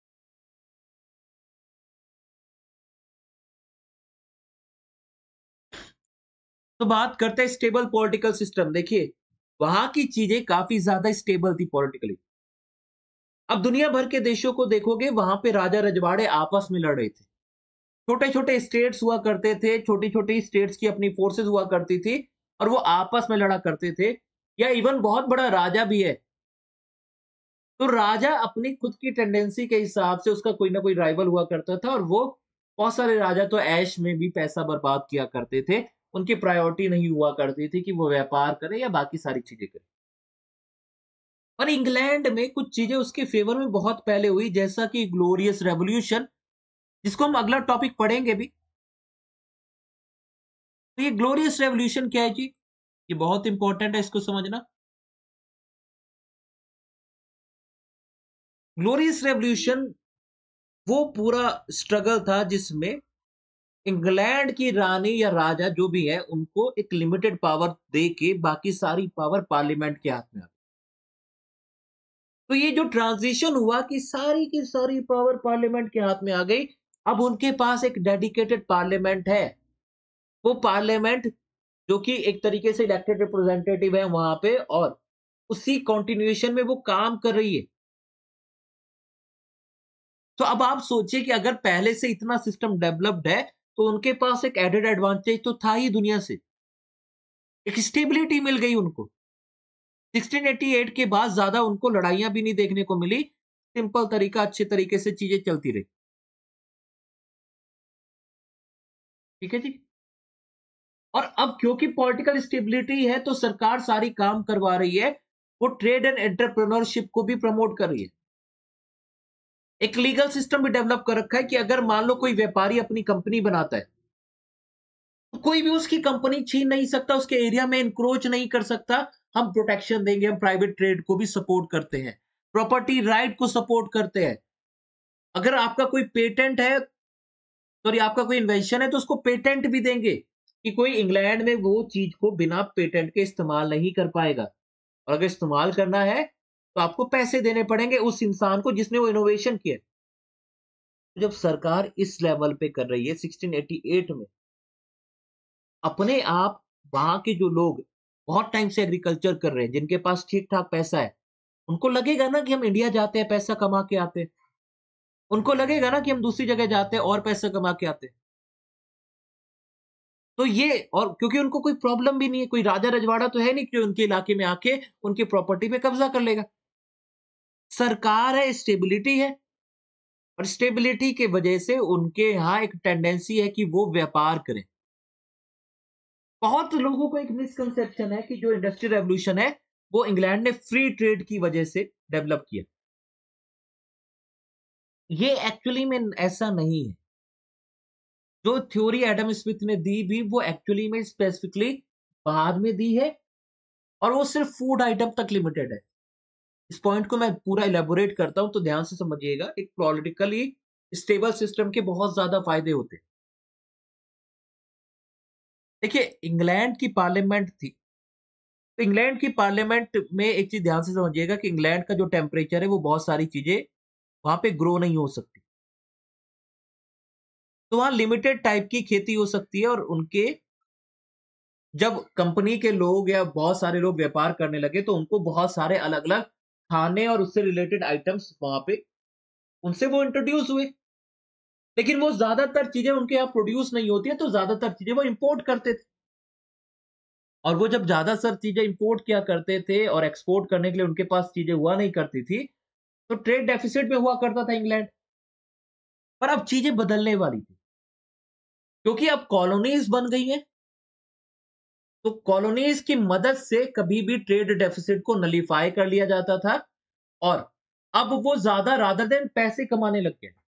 तो बात करते हैं स्टेबल पॉलिटिकल सिस्टम। देखिए, वहाँ की चीज़ें काफ़ी ज़्यादा स्टेबल थी पॉलिटिकली। अब दुनिया भर के देशों को देखोगे, वहाँ पे राजा-रजवाड़े आपस में लड़ रहे थे। छोटे-छोटे स्टेट्स हुआ करते थे, छोटी-छोटी स्टेट्स की अपनी फोर्सेस हुआ करती थी और वो आपस में लड़ा करते थे, या इवन बहुत बड़ा राजा भी है, तो राजा अपनी खुद की टेंडेंसी के हिसाब से उसका कोई ना कोई राइवल हुआ करता था और वो बहुत सारे राजा तो ऐश में भी पैसा बर्बाद किया करते थे। उनकी प्रायोरिटी नहीं हुआ करती थी कि वो व्यापार करें या बाकी सारी चीज़ें करें। और इंग्लैंड में कुछ चीज़ें उसके फ़ेवर में बहुत पहले हुई, जैसा कि ग्लोरियस रेवोल्यूशन, जिसको हम अगला टॉपिक पढ़ेंगे भी। तो ये ग्लोरियस रेवोल्यूशन क्या है जी? ये बहुत इंपॉर्टेंट है इसको समझना। ग्लोरियस रेवोल्यूशन वो पूरा स्ट्रगल था जिसमें इंग्लैंड की रानी या राजा जो भी है, उनको एक लिमिटेड पावर दे के बाकी सारी पावर पार्लियामेंट के हाथ में आ गई। तो ये जो ट्रांज़िशन हुआ कि सारी की सारी पावर पार्लियामेंट के हाथ में आ गई, अब उनके पास एक डेडिकेटेड पार्लियामेंट है। वो पार्लियामेंट जो कि एक तरीके से इलेक्टेड रिप्रेजेंटेटिव है वहाँ पे, और उसी कंटिन्यूएशन में वो काम कर रही है। तो अब आप सोचिए कि अगर पहले से इतना सिस्टम डेवलप्ड है, तो उनके पास एक एडेड एडवांटेज तो था ही दुनिया से। एक स्टेबिलिटी मिल गई उनको। सोलह सौ अट्ठासी के बाद ज़्यादा उनको लड़ाइयाँ भी नहीं देखने को मिली। सिंपल तरीका, अच्छे तरीके से चीज़ें चलती रही। ठीक है जी? और अब क्योंकि पॉलिटिकल स्टेबिलिटी है, तो सरकार सारी काम करवा रही है। वो ट्रेड एंड एंटरप्रेन्योरशिप को भी प्रमोट कर रही है। एक लीगल सिस्टम भी डेवलप कर रखा है कि अगर मान लो कोई व्यापारी अपनी कंपनी बनाता है, कोई भी उसकी कंपनी छीन नहीं सकता, उसके एरिया में एनक्रोच नहीं कर सकता। हम प्रोटेक्शन देंगे, हम प्राइवेट ट्रेड को भी सपोर्ट करते हैं, प्रॉपर्टी राइट को सपोर्ट करते हैं। अगर आपका कोई पेटेंट है, सॉरी आपका कोई इन्वेंशन है तो उसको पेटेंट भी देंगे कि कोई इंग्लैंड में वो चीज़ को बिना पेटेंट के इस्तेमाल नहीं कर पाएगा। और अगर इस्तेमाल करना है, तो आपको पैसे देने पड़ेंगे उस इंसान को जिसने वो इनोवेशन किया है। जब सरकार इस लेवल पे कर रही है सिक्सटीन एटी एट में, अपने आप वहाँ के जो लोग बहुत टाइम से एग्रीकल्चर कर रहे हैं, जिनके पास ठीक-ठाक पैसा है, उनको लगेगा ना कि हम इंडिया जाते हैं, पैसा कमा के आते हैं। उनको लगेगा ना कि हम दूसरी जगह जाते हैं और पैसा कमा के आते हैं। तो ये और क्योंकि उनको कोई प्रॉब्लम भी नहीं है, कोई राजा-रजवाड़ा तो है नहीं कि जो उनके इलाके में आके उनकी प्रॉपर्टी पे कब्ज़ा कर लेगा। सरकार है, स्टेबिलिटी है और स्टेबिलिटी की वजह से उनके यहाँ एक टेंडेंसी है कि वो व्यापार करें। बहुत लोगों को एक मिसकंसेप्शन है कि जो इंडस्ट्रियल रेवोल्यूशन है, वो इंग्लैंड ने फ्री ट्रेड की वजह से डेवलप किया। ये एक्चुअली में ऐसा नहीं है। जो थ्योरी एडम स्मिथ ने दी भी वो एक्चुअली में स्पेसिफिकली बाद में दी है और वो सिर्फ फूड आइटम तक लिमिटेड है। इस पॉइंट को मैं पूरा इलैबोरेट करता हूँ तो ध्यान से समझिएगा। एक पॉलिटिकली स्टेबल सिस्टम के बहुत ज़्यादा फ़ायदे होते हैं। देखिए इंग्लैंड की पार्लियामेंट थी। तो इंग्लैंड की पार्लियामेंट में एक चीज़ ध्यान से समझिएगा कि इंग्लैंड का जो टेम्परेचर है वो बहुत सारी चीज़ें वहाँ पे ग्रो नहीं हो सकती। तो वहाँ लिमिटेड टाइप की खेती हो सकती है और उनके जब कंपनी के लोग या बहुत सारे लोग व्यापार करने लगे तो उनको बहुत सारे अलग-अलग खाने और उससे रिलेटेड आइटम्स वहाँ पे उनसे वो इंट्रोड्यूस हुए। लेकिन वो ज़्यादातर चीज़ें उनके यहाँ प्रोड्यूस नहीं होती है, तो ज़्यादातर चीज़ें वो इम्पोर्ट करते थे। और वो जब ज़्यादातर चीज़ें इम्पोर्ट किया करते थे और एक्सपोर्ट करने के लिए उनके पास चीज़ें हुआ नहीं करती थी, तो ट्रेड डेफिसिट में हुआ करता था इंग्लैंड। पर अब चीज़ें बदलने वाली थी, क्योंकि अब कॉलोनीज़ बन गई हैं, तो कॉलोनीज़ की मदद से कभी भी ट्रेड डेफिसिट को नलिफाई कर लिया जाता था और अब वो ज़्यादा रादर देन पैसे कमाने लग गए।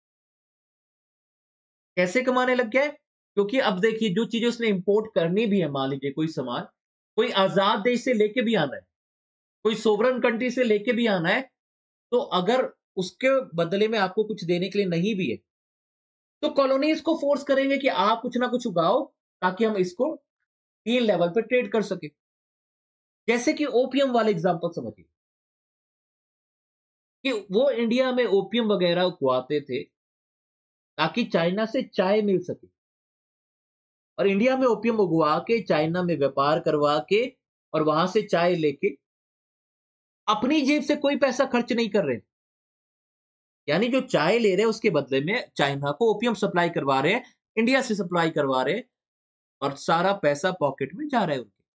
कैसे कमाने लग गया है? क्योंकि अब देखिए जो चीज़ें उसने इम्पोर्ट करनी भी है, मान लीजिए कोई सामान, कोई आज़ाद देश से लेके भी आना है, कोई सोवरेन कंट्री से लेके भी आना है, तो अगर उसके बदले में आपको कुछ देने के लिए नहीं भी है, तो कॉलोनीज़ को फ़ोर्स करेंगे कि आप कुछ ना कुछ उगाओ, ताकि हम इसको तीन लेवल पे ट्रेड कर सकें। जैसे कि ओपियम वाले एग्ज़ाम्पल समझिए, कि वो इंडिया में ओपियम वगैरह उगवाते थे, ताकि चाइना से चाय मिल सके और इंडिया में ओपियम उगवा के चाइना में व्यापार करवा के और वहाँ से चाय लेके अपनी जेब से कोई पैसा खर्च नहीं कर रहे। यानी जो चाय ले रहे हैं उसके बदले में चाइना को ओपियम सप्लाई करवा रहे हैं, इंडिया से सप्लाई करवा रहे हैं और सारा पैसा पॉकेट में जा रहा है उनके।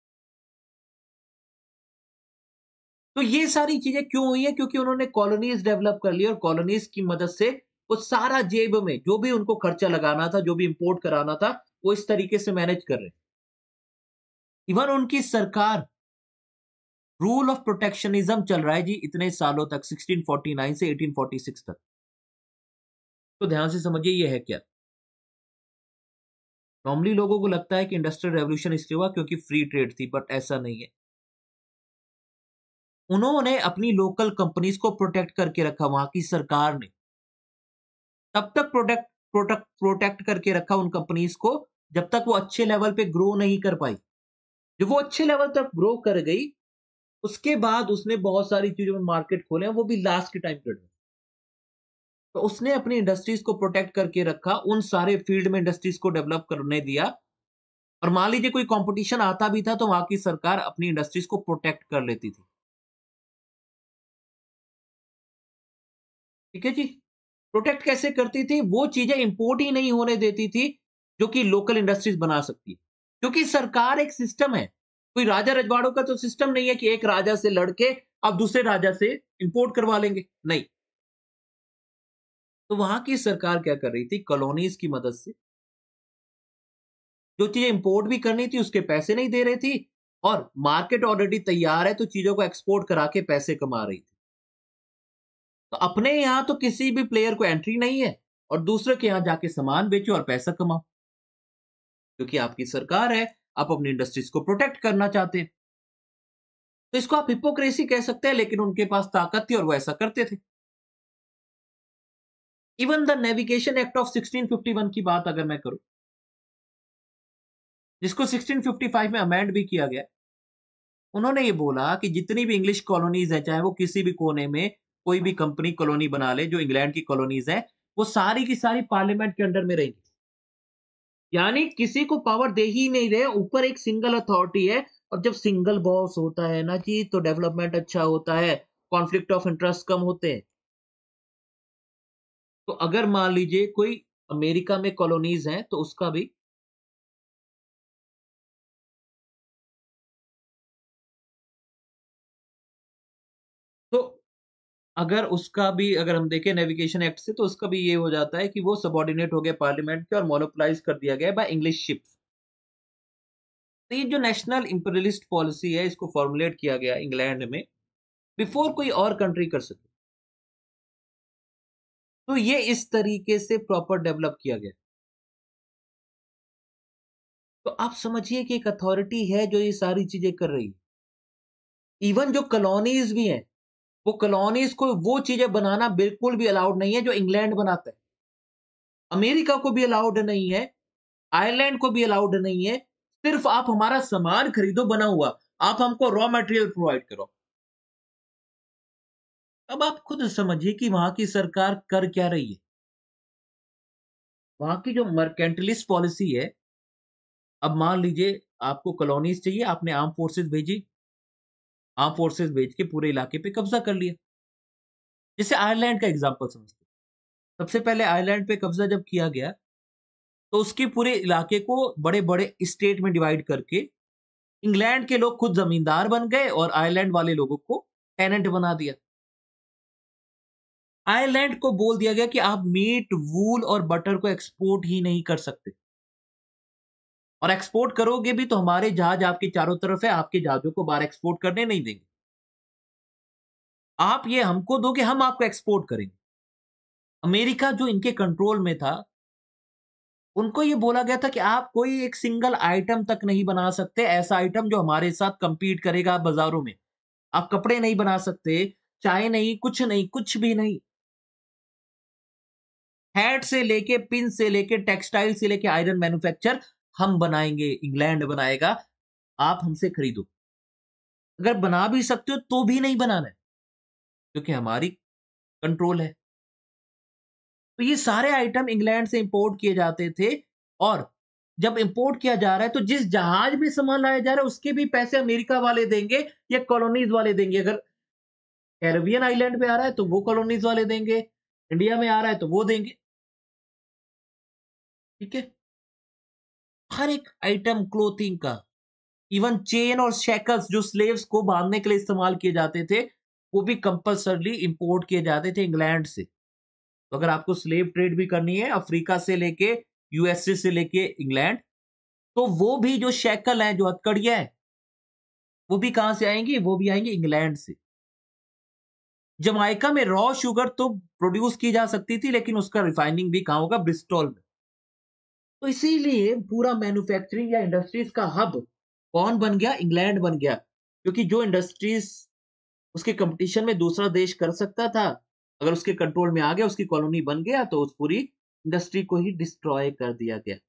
तो ये सारी चीज़ें क्यों हुई है? क्योंकि उन्होंने कॉलोनीज़ डेवलप कर ली और कॉलोनीज़ की मदद से वो सारा जेब में जो भी उनको खर्चा लगाना था, जो भी इम्पोर्ट कराना था, वो इस तरीके से मैनेज कर रहे हैं। इवन उनकी सरकार रूल ऑफ प्रोटेक्शनिज़्म चल रहा है जी इतने सालों तक सिक्सटीन फ़ोर्टी नाइन से एटीन फ़ोर्टी सिक्स तक। तो ध्यान से समझिए ये है क्या? नॉर्मली लोगों को लगता है कि इंडस्ट्रियल रेवोल्यूशन इसलिए हुआ क्योंकि फ्री ट्रेड थी, बट ऐसा नहीं है। उन्होंने अपनी लोकल कंपनीज़ को प्रोटेक्ट करके रखा वहाँ की सरकार ने। तब तक प्रोटेक्ट प्रोटेक्ट प्रोटेक्ट करके रखा उन कंपनीज़ को जब तक वो अच्छे लेवल पे ग्रो नहीं कर पाई। जब वो अच्छे लेवल तक ग्रो कर गई, उसके बाद उसने बहुत सारी चीज़ों में मार्केट खोले हैं, वो भी लास्ट के टाइम पीरियड में। तो उसने अपनी इंडस्ट्रीज़ को प्रोटेक्ट करके रखा, उन सारे फील्ड में इंडस्ट्रीज़ को डेवलप करने दिया और मान लीजिए कोई कॉम्पिटिशन आता भी था, तो वहाँ की सरकार अपनी इंडस्ट्रीज़ को प्रोटेक्ट कर लेती थी। ठीक है जी? प्रोटेक्ट कैसे करती थी? वो चीज़ें इम्पोर्ट ही नहीं होने देती थी, जो कि लोकल इंडस्ट्रीज़ बना सकती है। क्योंकि सरकार एक सिस्टम है। कोई राजा-रजवाड़ों का तो सिस्टम नहीं है कि एक राजा से लड़ के आप दूसरे राजा से इम्पोर्ट करवा लेंगे, नहीं। तो वहाँ की सरकार क्या कर रही थी, कॉलोनीज़ की मदद से जो चीज़ें इम्पोर्ट भी करनी थी, उसके पैसे नहीं दे रही थी और मार्केट ऑलरेडी तैयार है, तो चीज़ों को एक्सपोर्ट करा के पैसे कमा रही थी। तो अपने यहाँ तो किसी भी प्लेयर को एंट्री नहीं है और दूसरे के यहाँ जाके सामान बेचो और पैसा कमाओ। क्योंकि आपकी सरकार है, आप अपनी इंडस्ट्रीज़ को प्रोटेक्ट करना चाहते हैं। तो इसको आप हिपोक्रेसी कह सकते हैं, लेकिन उनके पास ताकत थी और वो ऐसा करते थे। Even the navigation act of sixteen fifty one की बात अगर मैं करूँ, जिसको सिक्सटीन फिफ्टी फाइव में अमेंड भी किया गया। उन्होंने ये बोला कि जितनी भी इंग्लिश कॉलोनीज़ हैं, चाहे वो किसी भी कोने में कोई भी कंपनी कॉलोनी बना ले, जो इंग्लैंड की कॉलोनीज़ हैं, वो सारी की सारी पार्लियामेंट के अंडर में रहेंगी। यानी किसी को पावर दे ही नहीं रहे, ऊपर एक सिंगल अथॉरिटी है और जब सिंगल बॉस होता है ना जी, तो डेवलपमेंट अच्छा होता है, कॉन्फ्लिक्ट ऑफ इंटरेस्ट कम होते हैं। तो अगर मान लीजिए कोई अमेरिका में कॉलोनीज़ हैं, तो उसका भी तो अगर उसका भी अगर हम देखें नेविगेशन एक्ट से, तो उसका भी ये हो जाता है कि वो सबॉर्डिनेट हो गया पार्लियामेंट के और मोनोपोलाइज़ कर दिया गया है बाय इंग्लिश शिप्स। तो ये जो नेशनल इंपीरियलिस्ट पॉलिसी है, इसको फॉर्मुलेट किया गया इंग्लैंड में, बिफोर कोई और कंट्री कर सके। तो ये इस तरीके से प्रॉपर डेवलप किया गया। तो आप समझिए कि एक अथॉरिटी है जो ये सारी चीज़ें कर रही है। इवन जो कॉलोनीज़ भी हैं, वो कॉलोनीज़ को वो चीज़ें बनाना बिल्कुल भी अलाउड नहीं है जो इंग्लैंड बनाता है। अमेरिका को भी अलाउड नहीं है, आयरलैंड को भी अलाउड नहीं है। सिर्फ आप हमारा सामान खरीदो बना हुआ, आप हमको रॉ मटेरियल प्रोवाइड करो। अब आप खुद समझिए कि वहाँ की सरकार कर क्या रही है। वहाँ की जो मर्केंटलिस्ट पॉलिसी है, अब मान लीजिए आपको कॉलोनीज़ चाहिए, आपने आर्म्ड फोर्सेस भेजी, आर्म्ड फोर्सेस भेज के पूरे इलाके पे कब्ज़ा कर लिया। जैसे आयरलैंड का एग्ज़ाम्पल समझते हैं। सबसे पहले आयरलैंड पे कब्ज़ा जब किया गया, तो उसके पूरे इलाके को बड़े-बड़े स्टेट में डिवाइड करके इंग्लैंड के लोग खुद ज़मींदार बन गए और आयरलैंड वाले लोगों को टेनेंट बना दिया। आयरलैंड को बोल दिया गया कि आप मीट, वूल और बटर को एक्सपोर्ट ही नहीं कर सकते और एक्सपोर्ट करोगे भी तो हमारे जहाज आपके चारों तरफ है, आपके जहाज़ों को बाहर एक्सपोर्ट करने नहीं देंगे। आप ये हमको दोगे, हम आपको एक्सपोर्ट करेंगे। अमेरिका जो इनके कंट्रोल में था, उनको ये बोला गया था कि आप कोई एक सिंगल आइटम तक नहीं बना सकते, ऐसा आइटम जो हमारे साथ कम्पीट करेगा बाज़ारों में। आप कपड़े नहीं बना सकते, चाय नहीं, कुछ नहीं, कुछ भी नहीं। हैट से लेके, पिन से लेके, टेक्सटाइल से लेके आयरन मैन्युफैक्चर हम बनाएँगे, इंग्लैंड बनाएगा, आप हमसे खरीदो। अगर बना भी सकते हो तो भी नहीं बनाना है, क्योंकि हमारी कंट्रोल है। तो ये सारे आइटम इंग्लैंड से इम्पोर्ट किए जाते थे और जब इम्पोर्ट किया जा रहा है तो जिस जहाज में सामान लाया जा रहा है उसके भी पैसे अमेरिका वाले देंगे या कॉलोनीज़ वाले देंगे। अगर कैरिबियन आइलैंड पे आ रहा है तो वो कॉलोनीज़ वाले देंगे, इंडिया में आ रहा है तो वो देंगे, ठीक है? हर एक आइटम क्लॉथिंग का, इवन चेन और शैकल्स जो स्लेव्स को बाँधने के लिए इस्तेमाल किए जाते थे, वो भी कंपल्सरीली इम्पोर्ट किए जाते थे इंग्लैंड से। तो अगर आपको स्लेव ट्रेड भी करनी है अफ्रीका से लेके यूएसए से लेके इंग्लैंड, तो वो भी जो शैकल हैं, जो हथकड़ियाँ हैं, वो भी कहाँ से आएँगी? वो भी आएँगी इंग्लैंड से। जमाइका में रॉ शुगर तो प्रोड्यूस की जा सकती थी, लेकिन उसका रिफाइनिंग भी कहाँ होगा? ब्रिस्टॉल में। तो इसीलिए पूरा मैन्युफैक्चरिंग या इंडस्ट्रीज़ का हब कौन बन गया? इंग्लैंड बन गया। क्योंकि जो इंडस्ट्रीज़ उसके कॉम्पिटिशन में दूसरा देश कर सकता था, अगर उसके कंट्रोल में आ गया, उसकी कॉलोनी बन गया, तो उस पूरी इंडस्ट्री को ही डिस्ट्रॉय कर दिया गया।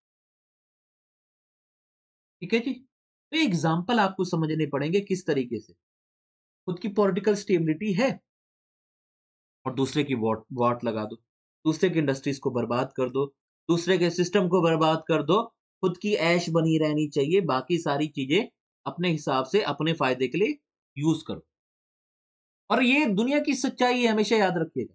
ठीक है जी? तो ये एग्ज़ाम्पल आपको समझने पड़ेंगे किस तरीके से। खुद की पॉलिटिकल स्टेबिलिटी है और दूसरे की वॉट वाट लगा दो। दूसरे की इंडस्ट्रीज़ को बर्बाद कर दो, दूसरे के सिस्टम को बर्बाद कर दो, खुद की ऐश बनी रहनी चाहिए, बाकी सारी चीज़ें अपने हिसाब से, अपने फ़ायदे के लिए यूज़ करो। और ये दुनिया की सच्चाई है, हमेशा याद रखिएगा।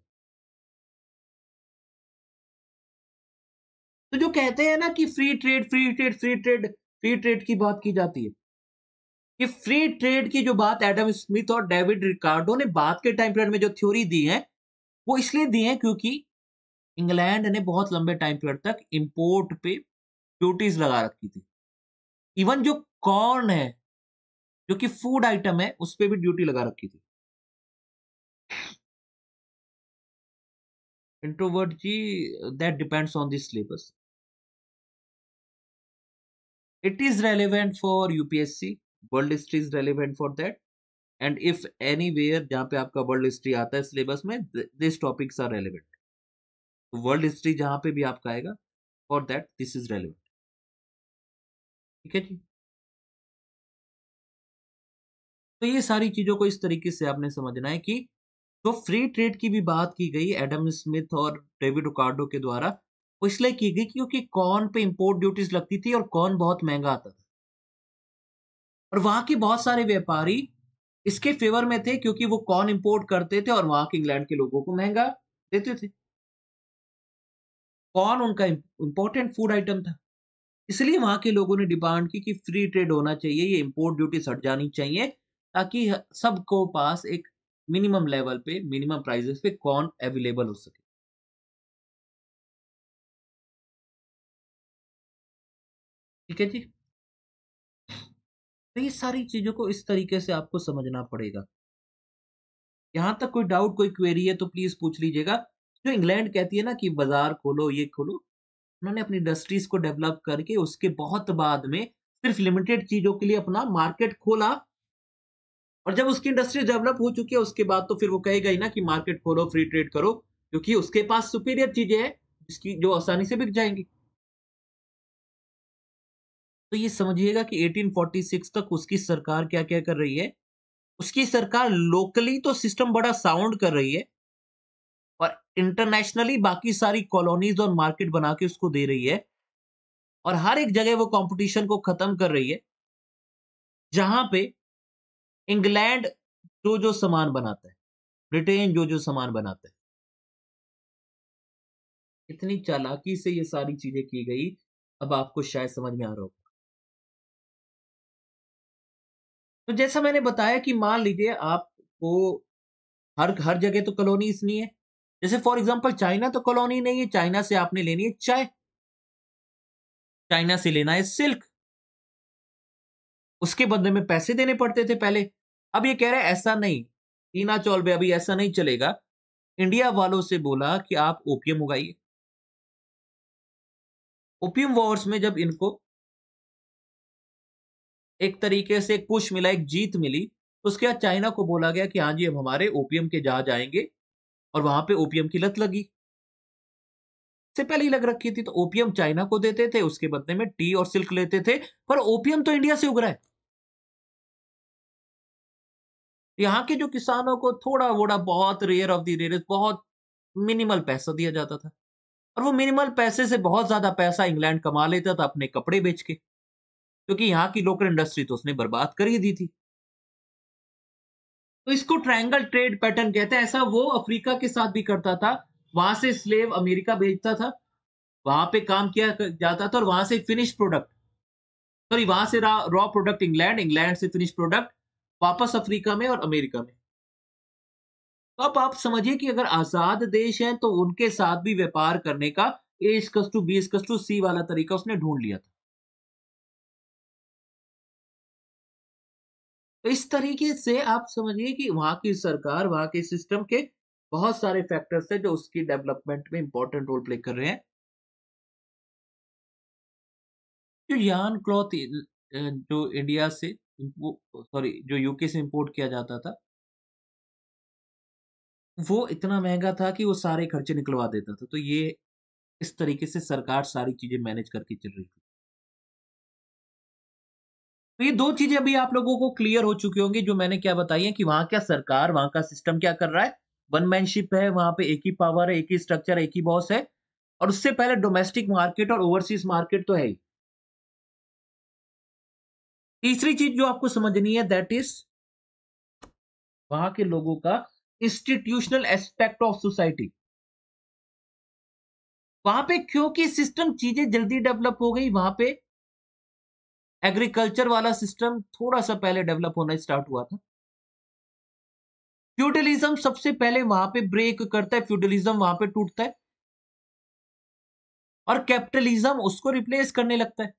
तो जो कहते हैं ना कि free trade, free trade, free trade, free trade की बात की जाती है। ये फ्री ट्रेड की जो बात एडम स्मिथ और डेविड रिकार्डो ने बाद के टाइम पीरियड में जो थ्योरी दी है, वो इसलिए दी है क्योंकि इंग्लैंड ने बहुत लंबे टाइम पीरियड तक इम्पोर्ट पे ड्यूटीज़ लगा रखी थी। इवन जो कॉर्न है, जो कि फूड आइटम है, उस पे भी ड्यूटी लगा रखी थी। Introvert ji that depends on the syllabus. It is relevant for U P S C. World history is relevant for that. And if anywhere जहाँ पे आपका वर्ल्ड हिस्ट्री आता है सिलेबस में, दिस टॉपिक्स आर रेलेवेंट। तो वर्ल्ड हिस्ट्री जहाँ पे भी आपका आएगा, for that this is relevant. ठीक है जी। तो ये सारी चीजों को इस तरीके से आपने समझना है कि जो फ्री ट्रेड की भी बात की गई एडम स्मिथ और डेविड रिकार्डो के द्वारा, वो इसलिए की गई क्योंकि कॉर्न पे इंपोर्ट ड्यूटीज लगती थी और कॉर्न बहुत महंगा आता था। और वहां के बहुत सारे व्यापारी इसके फेवर में थे क्योंकि वो कॉर्न इंपोर्ट करते थे और वहां के इंग्लैंड के लोगों को महंगा देते थे। कॉर्न उनका इंपॉर्टेंट फूड आइटम था। इसलिए वहां के लोगों ने डिमांड की कि फ्री ट्रेड होना चाहिए, ये इंपोर्ट ड्यूटी हट जानी चाहिए, ताकि ह- सबको पास एक मिनिमम लेवल पे, मिनिमम प्राइसेस पे कॉर्न अवेलेबल हो सके। ठीक है जी। तो ये सारी चीजों को इस तरीके से आपको समझना पड़ेगा। यहाँ तक कोई डाउट, कोई क्वेरी है तो प्लीज पूछ लीजिएगा। जो इंग्लैंड कहती है ना कि बाजार खोलो, ये खोलो, उन्होंने अपनी इंडस्ट्रीज को डेवलप करके उसके बहुत बाद में सिर्फ लिमिटेड चीजों के लिए अपना मार्केट खोला। और जब उसकी इंडस्ट्री डेवलप हो चुकी है उसके बाद तो फिर वो कहेगा ही ना कि मार्केट खोलो, फ्री ट्रेड करो, क्योंकि उसके पास सुपीरियर चीजें हैं जिसकी जो आसानी से बिक जाएंगी। तो ये समझिएगा कि अठारह सौ छियालीस तक उसकी सरकार क्या क्या कर रही है। उसकी सरकार लोकली तो सिस्टम बड़ा साउंड कर रही है, और इंटरनेशनली बाकी सारी कॉलोनीज और मार्केट बना के उसको दे रही है। और हर एक जगह वो कंपटीशन को खत्म कर रही है, जहां पे इंग्लैंड जो जो सामान बनाता है, ब्रिटेन जो जो सामान बनाता है, इतनी चालाकी से ये सारी चीजें की गई। अब आपको शायद समझ में आ रहा हो। तो जैसा मैंने बताया कि मान लीजिए आपको हर हर जगह तो कॉलोनीज नहीं है। जैसे फॉर एग्जांपल चाइना तो कॉलोनी नहीं है, चाइना से आपने लेनी है चाय, चाइना से लेना है सिल्क, उसके बदले में पैसे देने पड़ते थे पहले। अब ये कह रहे हैं ऐसा नहीं, टीना चौल अभी ऐसा नहीं चलेगा। इंडिया वालों से बोला कि आप ओपियम उगाइए। ओपियम वॉर्स में जब इनको एक तरीके से एक पुश मिला, एक जीत मिली, तो उसके बाद चाइना को बोला गया कि हाँ जी, अब हमारे ओपियम के जहाज आएंगे। और वहां पे ओपियम की लत लगी, से पहले ही लग रखी थी। तो ओपियम चाइना को देते थे, उसके बदले में टी और सिल्क लेते थे। पर ओपियम तो इंडिया से उग रहा है। यहाँ के जो किसानों को थोड़ा वोड़ा बहुत रेयर ऑफ द रेयरेस्ट, बहुत मिनिमल पैसा दिया जाता था। और वो मिनिमल पैसे से बहुत ज्यादा पैसा इंग्लैंड कमा लेता था अपने कपड़े बेच के, क्योंकि यहाँ की लोकल इंडस्ट्री तो उसने बर्बाद कर ही दी थी। तो इसको ट्रायंगल ट्रेड पैटर्न कहते हैं। ऐसा वो अफ्रीका के साथ भी करता था। वहां से स्लेव अमेरिका भेजता था, वहां पे काम किया जाता था, और वहां से फिनिश प्रोडक्ट, सॉरी वहां से रॉ प्रोडक्ट इंग्लैंड, इंग्लैंड से फिनिश प्रोडक्ट वापस अफ्रीका में और अमेरिका में। तो अब आप समझिए कि अगर आजाद देश है तो उनके साथ भी व्यापार करने का A equals to B equals to C वाला तरीका उसने ढूंढ लिया था। तो इस तरीके से आप समझिए कि वहां की सरकार, वहां के सिस्टम के बहुत सारे फैक्टर्स है जो उसकी डेवलपमेंट में इंपॉर्टेंट रोल प्ले कर रहे हैं। जो यार्न क्लॉथ जो इंडिया से, सॉरी जो यूके से इंपोर्ट किया जाता था, वो इतना महंगा था कि वो सारे खर्चे निकलवा देता था। तो ये इस तरीके से सरकार सारी चीजें मैनेज करके चल रही थी। तो ये दो चीजें अभी आप लोगों को क्लियर हो चुकी होंगी जो मैंने क्या बताई है, कि वहां क्या सरकार, वहां का सिस्टम क्या कर रहा है। वन मैनशिप है, वहां पे एक ही पावर है, एक ही स्ट्रक्चर, एक ही बॉस है। और उससे पहले डोमेस्टिक मार्केट और ओवरसीज मार्केट तो है ही। तीसरी चीज जो आपको समझनी है, दैट इज वहां के लोगों का इंस्टीट्यूशनल एस्पेक्ट ऑफ सोसाइटी। वहां पे क्योंकि सिस्टम चीजें जल्दी डेवलप हो गई, वहां पे एग्रीकल्चर वाला सिस्टम थोड़ा सा पहले डेवलप होना स्टार्ट हुआ था। फ्यूडलिज्म सबसे पहले वहां पे ब्रेक करता है, फ्यूडलिज्म वहां पे टूटता है, और कैपिटलिज्म उसको रिप्लेस करने लगता है।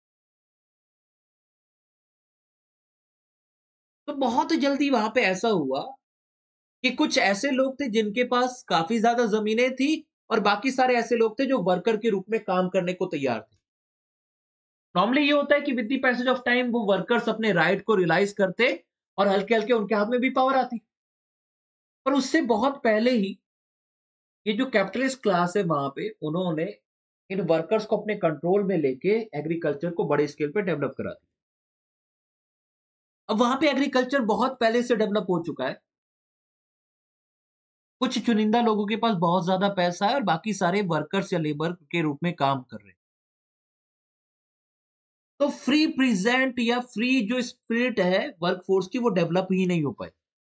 तो बहुत जल्दी वहां पे ऐसा हुआ कि कुछ ऐसे लोग थे जिनके पास काफी ज्यादा जमीनें थी, और बाकी सारे ऐसे लोग थे जो वर्कर के रूप में काम करने को तैयार थे। नॉर्मली ये होता है कि with the passage of time वो वर्कर्स अपने राइट को रियलाइज़ करते और हल्के-हल्के उनके हाथ में भी पावर आती। पर उससे बहुत पहले ही ये जो कैपिटलिस्ट क्लास है वहाँ पे, उन्होंने इन वर्कर्स को अपने कंट्रोल में लेके एग्रीकल्चर को बड़े स्केल पे डेवलप करा दिया। अब वहाँ पे एग्रीकल्चर बहुत पहले से डेवलप हो चुका है। कुछ चुनिंदा लोगों के पास बहुत ज़्यादा पैसा है और बाकी सारे वर्कर्स या लेबर के रूप में काम कर रहे हैं। तो फ्री प्रेज़ेंट या फ्री जो स्पिरिट है वर्कफ़ोर्स की वो डेवलप ही नहीं हो पाई।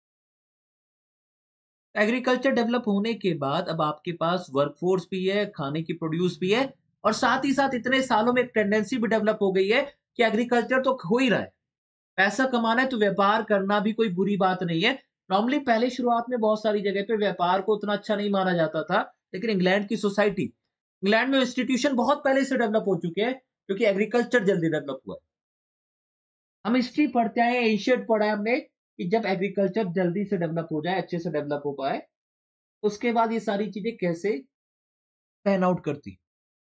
एग्रीकल्चर डेवलप होने के बाद अब आपके पास वर्कफ़ोर्स भी है, खाने की प्रोड्यूस भी है और साथ ही साथ इतने सालों में एक टेंडेंसी भी डेवलप हो गई है कि एग्रीकल्चर तो हो ही रहा है। पैसा कमाना है तो व्यापार करना भी कोई बुरी बात नहीं है। नॉर्मली पहले शुरुआत में बहुत सारी जगह पे व्यापार को उतना अच्छा नहीं माना जाता था, लेकिन इंग्लैंड की सोसाइटी इंग्लैंड में इंस्टीट्यूशन बहुत पहले से डेवलप हो चुके हैं, क्योंकि एग्रीकल्चर जल्दी डेवलप हुआ है। हम हिस्ट्री पढ़ते आए हैं, एंशिएंट पढ़ा है हमने कि जब एग्रीकल्चर जल्दी से डेवलप हो जाए, अच्छे से डेवलप हो पाए, उसके बाद ये सारी चीज़ें कैसे पैन आउट करती,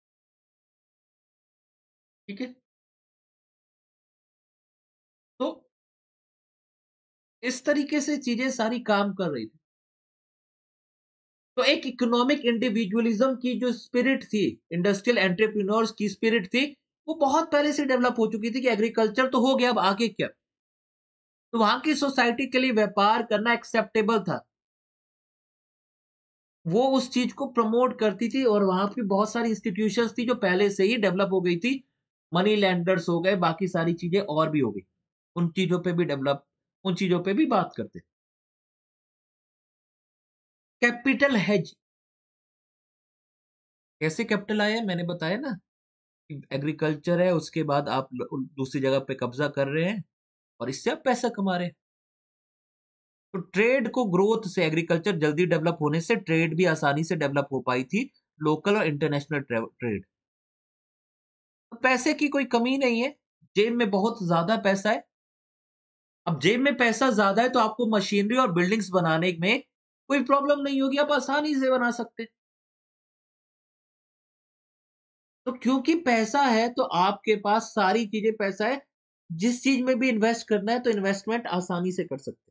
ठीक है? तो इस तरीके से चीज़ें सारी काम कर रही थी। तो एक इकोनॉमिक इंडिविजुअलिज्म की जो स्पिरिट थी, इंडस्ट्रियल एंटरप्रेन्योर्स की स्पिरिट थी, वो बहुत पहले से डेवलप हो चुकी थी कि एग्रीकल्चर तो हो गया, अब आगे क्या? तो वहाँ की सोसाइटी के लिए व्यापार करना एक्सेप्टेबल था। वो उस चीज़ को प्रमोट करती थी और वहाँ पे बहुत सारी इंस्टीट्यूशंस थी जो पहले से ही डेवलप हो गई थी। मनी लेंडर्स हो गए, बाकी सारी चीज़ें और भी हो गई। उन चीज़ों पे भी डेवलप उन चीज़ों पे भी बात करते हैं। कैपिटल हेज कैसे कैपिटल आया है मैंने बताया ना, कि एग्रीकल्चर है उसके बाद आप ल दूसरी जगह पे कब्ज़ा कर रहे हैं और इससे आप पैसा कमा रहे हैं। तो ट्रेड को ग्रोथ से एग्रीकल्चर जल्दी डेवलप होने से ट्रेड भी आसानी से डेवलप हो पाई थी, लोकल और इंटरनेशनल ट्रेव ट्रेड। तो पैसे की कोई कमी नहीं है, जेब में बहुत ज़्यादा पैसा है। अब जेब में पैसा ज़्यादा है तो आपको मशीनरी और बिल्डिंग्स बनाने में कोई प्रॉब्लम नहीं होगी, आप आसानी से बना सकते हैं। तो क्योंकि पैसा है तो आपके पास सारी चीज़ें पैसा है, जिस चीज़ में भी इन्वेस्ट करना है तो इन्वेस्टमेंट आसानी से कर सकते हैं।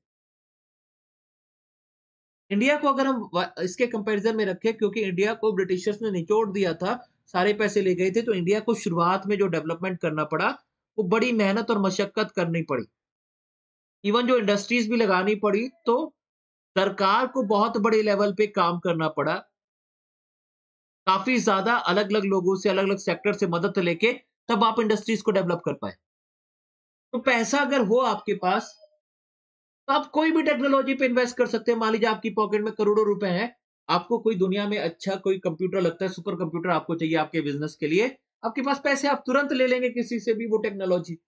इंडिया को अगर हम व इसके कंपैरिज़न में रखें, क्योंकि इंडिया को ब्रिटिशर्स ने निचोड़ दिया था, सारे पैसे ले गए थे, तो इंडिया को शुरुआत में जो डेवलपमेंट करना पड़ा, वो बड़ी मेहनत और मशक्कत करनी पड़ी। इवन जो इंडस्ट्रीज़ भी लगानी पड़ी, तो सरकार को बहुत बड़े लेवल पे काम करना पड़ा। काफ़ी ज़्यादा अलग-अलग लोगों से, अलग-अलग सेक्टर से मदद लेके, तब आप इंडस्ट्रीज़ को डेवलप कर पाए। तो पैसा अगर हो आपके पास, तो आप कोई भी टेक्नोलॉजी पे इन्वेस्ट कर सकते हैं। मान लीजिए आपकी पॉकेट में करोड़ों रुपए हैं, आपको कोई दुनिया में अच्छा कोई कंप्यूटर लगता है, सुपर कंप्यूटर आपको चाहिए आपके बिज़नेस के लिए, आपके पास पैसे आप तुरंत ले लेंगे किसी से भी वो टेक्नोलॉजी।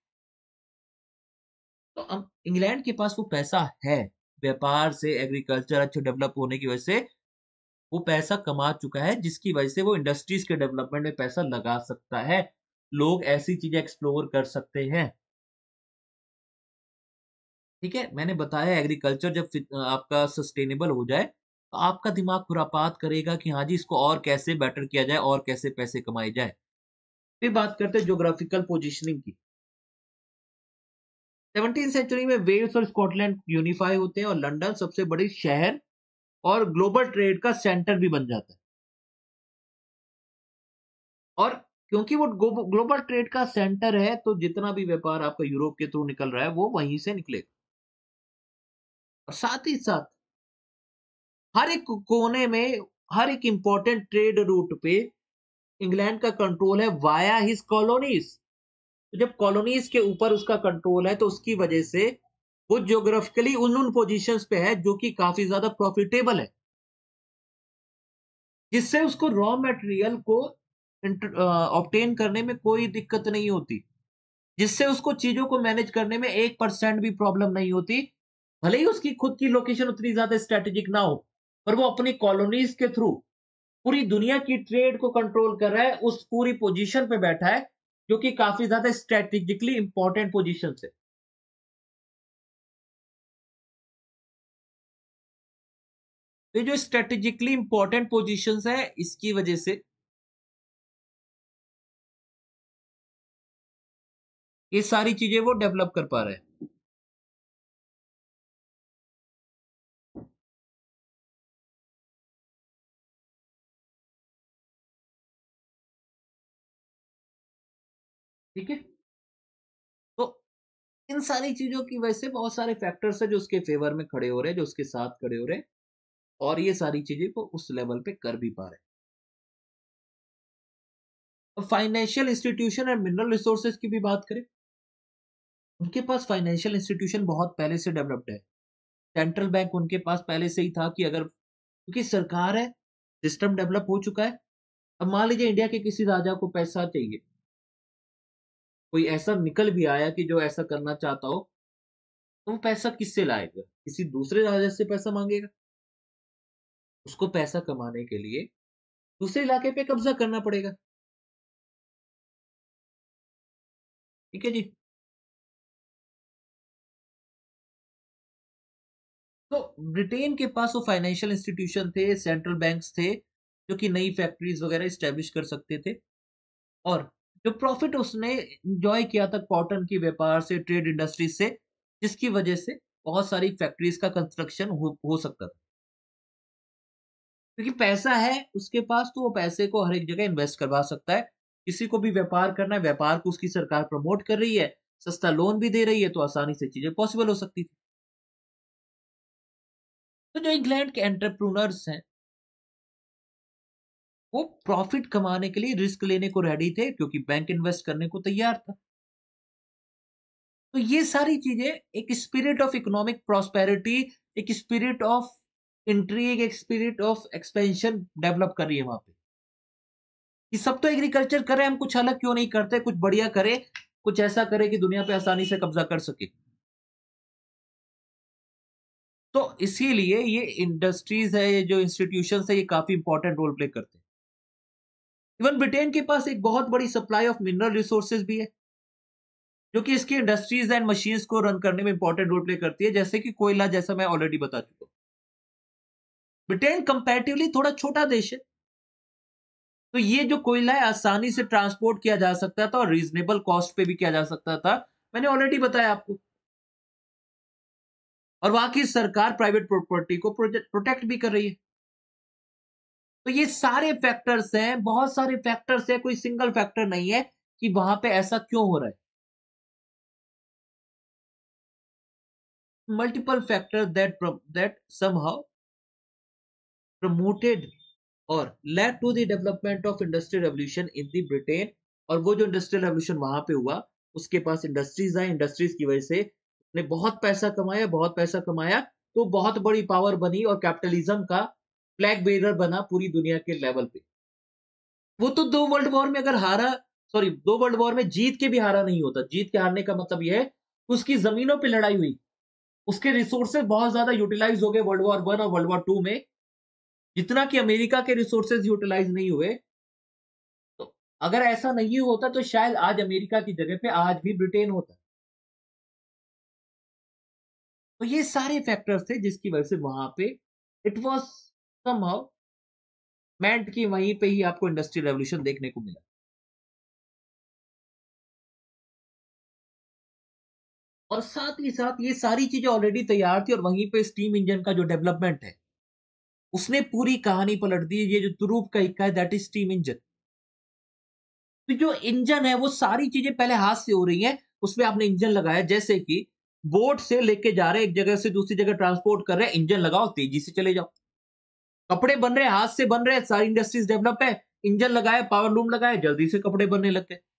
तो अब इंग्लैंड के पास वो पैसा है, व्यापार से, एग्रीकल्चर अच्छे डेवलप होने की वजह से वो पैसा कमा चुका है, जिसकी वजह से वो इंडस्ट्रीज़ के डेवलपमेंट में पैसा लगा सकता है। लोग ऐसी चीज़ें एक्सप्लोर कर सकते हैं। ठीक है? मैंने बताया एग्रीकल्चर जब फि आपका सस्टेनेबल हो जाए, तो आपका दिमाग खुरापात करेगा कि हाँ जी, इसको और कैसे बेटर किया जाए और कैसे पैसे कमाए जाए। फिर बात करते हैं ज्योग्राफिकल पोज़ीशनिंग की। सेवंटीन सेंचुरी में वेल्स और स्कॉटलैंड यूनिफ़ाई होते हैं और लंदन सबसे बड़ी शहर और ग्लोबल ट्रेड का सेंटर भी बन जाता है। और क्योंकि वो ग्लोब ग्लोबल ट्रेड का सेंटर है, तो जितना भी व्यापार आपका यूरोप के थ्रू निकल रहा है, वो वहीं से निकलेगा। और साथ ही साथ हर एक कोने में, हर एक इम्पोर्टेंट ट्रेड रूट पे इंग्लैंड का कंट्रोल है वाया हिज कॉलोनीज़। तो जब कॉलोनीज़ के ऊपर उसका कंट्रोल है, तो उसकी वजह से वो ज्योग्राफिकली उन-उन पोज़ीशंस पे है, जो कि काफ़ी ज़्यादा प्रॉफ़िटेबल है। जिससे उसको रॉ मटेरियल को इंट अ, ऑब्टेन करने में कोई दिक्कत नहीं होती। जिससे उसको चीज़ों को मैनेज करने में वन परसेंट भी प्रॉब्लम नहीं होती। भले ही उसकी खुद की लोकेशन उतनी ज़्यादा स्ट्रैटेजिक ना हो, पर वो अपनी कॉलोनीज़ के थ्रू पूरी दुनिया की ट्रेड को कंट्रोल कर रहा है, उस पूरी पोज़ीशन पे बैठा है, जो कि काफ़ी ज़्यादा स्ट्रैटेजिकली इम्पोर्टेंट पोज़ीशन्स है। तो ये जो स्ट्रैटेजिकली इम्पोर्टेंट पोज़ीशन्स है, इसकी वजह से ये सारी चीजें वो डेवलप कर पा रहे हैं। ठीक है, तो इन सारी चीजों की वजह से बहुत सारे फैक्टर्स है जो उसके फेवर में खड़े हो रहे हैं, जो उसके साथ खड़े हो रहे हैं, और ये सारी चीजें वो उस लेवल पे कर भी पा रहे हैं। अब फाइनेंशियल इंस्टीट्यूशन और मिनरल रिसोर्सेज की भी बात करें, उनके पास फाइनेंशियल इंस्टीट्यूशन बहुत पहले से डेवलप्ड है। सेंट्रल बैंक उनके पास पहले से ही था कि अगर, क्योंकि सरकार है, सिस्टम डेवलप हो चुका है। अब मान लीजिए इंडिया के किसी राजा को पैसा चाहिए, कोई ऐसा निकल भी आया कि जो ऐसा करना चाहता हो, तो वो पैसा किससे लाएगा? किसी दूसरे राजा से पैसा मांगेगा। उसको पैसा कमाने के लिए दूसरे इलाके पे कब्जा करना पड़ेगा। ठीक है जी। तो ब्रिटेन के पास वो फाइनेंशियल इंस्टीट्यूशन थे, सेंट्रल बैंक्स थे, जो कि नई फैक्ट्रीज वगैरह इस्टेब्लिश कर सकते थे। और जो प्रॉफिट उसने एन्जॉय किया था कॉटन की व्यापार से, ट्रेड इंडस्ट्रीज से, जिसकी वजह से बहुत सारी फैक्ट्रीज का कंस्ट्रक्शन हो, हो सकता था। क्योंकि पैसा है उसके पास, तो वो पैसे को हर एक जगह इन्वेस्ट करवा सकता है। किसी को भी व्यापार करना है, व्यापार को उसकी सरकार प्रमोट कर रही है, सस्ता लोन भी दे रही है, तो आसानी से चीजें पॉसिबल हो सकती थी। तो जो इंग्लैंड के एंटरप्रेन्योर्स हैं, वो प्रॉफिट कमाने के लिए रिस्क लेने को रेडी थे, क्योंकि बैंक इन्वेस्ट करने को तैयार था। तो ये सारी चीजें एक स्पिरिट ऑफ इकोनॉमिक प्रॉस्पेरिटी, एक स्पिरिट ऑफ इंट्रिग, एक स्पिरिट ऑफ एक्सपेंशन डेवलप कर रही है वहां पे, कि सब तो एग्रीकल्चर कर रहे हैं, हम कुछ अलग क्यों नहीं करते, कुछ बढ़िया करें, कुछ ऐसा करें कि दुनिया पे आसानी से कब्जा कर सके। तो इसीलिए ये इंडस्ट्रीज है, ये जो इंस्टीट्यूशंस है, ये काफी इंपॉर्टेंट रोल प्ले करते हैं। इवन ब्रिटेन के पास एक बहुत बड़ी सप्लाई ऑफ मिनरल रिसोर्सेज भी है, जो कि इसकी इंडस्ट्रीज एंड मशीन्स को रन करने में इंपॉर्टेंट रोल प्ले करती है, जैसे कि कोयला, जैसा मैं ऑलरेडी बता चुका हूं। ब्रिटेन कंपैरेटिवली थोड़ा छोटा देश है, तो ये जो कोयला है आसानी से ट्रांसपोर्ट किया जा सकता था और रीजनेबल कॉस्ट पे भी किया जा सकता था। मैंने ऑलरेडी बताया आपको। और वहां की सरकार प्राइवेट प्रॉपर्टी को प्रोटेक्ट भी कर रही है। तो ये सारे फैक्टर्स हैं, बहुत सारे फैक्टर्स हैं, कोई सिंगल फैक्टर नहीं है कि वहां पे ऐसा क्यों हो रहा है। Multiple factor that that somehow promoted और led to the development of industrial revolution in the Britain। और वो जो इंडस्ट्रियल रेवोल्यूशन वहां पे हुआ, उसके पास इंडस्ट्रीज आई, इंडस्ट्रीज की वजह से उसने बहुत पैसा कमाया, बहुत पैसा कमाया, तो बहुत बड़ी पावर बनी और कैपिटलिज्म का फ्लैग बेरर बना पूरी दुनिया के लेवल पे। वो तो दो वर्ल्ड वॉर में अगर हारा, सॉरी, दो वर्ल्ड वॉर में जीत के भी हारा नहीं होता। जीत के हारने का मतलब यह है कि उसकी जमीनों पे लड़ाई हुई, उसके रिसोर्सेज बहुत ज्यादा यूटिलाइज हो गए वर्ल्ड वॉर वन और वर्ल्ड वॉर टू में, जितना कि अमेरिका के रिसोर्सेज यूटिलाइज नहीं हुए। तो अगर ऐसा नहीं होता तो शायद आज अमेरिका की जगह पे आज भी ब्रिटेन होता। तो ये सारे फैक्टर्स थे जिसकी वजह से वहां पे इट वाज समहाउ मेंट कि वहीं पे ही आपको इंडस्ट्रियल रेवोल्यूशन देखने को मिला। और साथ ही साथ ये सारी चीजें ऑलरेडी तैयार थी, और वहीं पे स्टीम इंजन का जो डेवलपमेंट है, उसने पूरी कहानी पलट दी। ये जो तुरूप का इक्का है, दैट इज स्टीम इंजन। तो जो इंजन है वो सारी चीजें पहले हाथ से हो रही हैं, उसमें आपने इंजन लगाया, जैसे कि बोट से लेके जा रहे हैं एक जगह से दूसरी जगह ट्रांसपोर्ट कर रहे हैं, इंजन लगाओ तेजी से चले जाओ। कपड़े बन रहे हैं, हाथ से बन रहे हैं, सारी इंडस्ट्रीज डेवलप है, इंजन लगाया, पावर लूम लगाया, जल्दी से कपड़े बनने लग गए।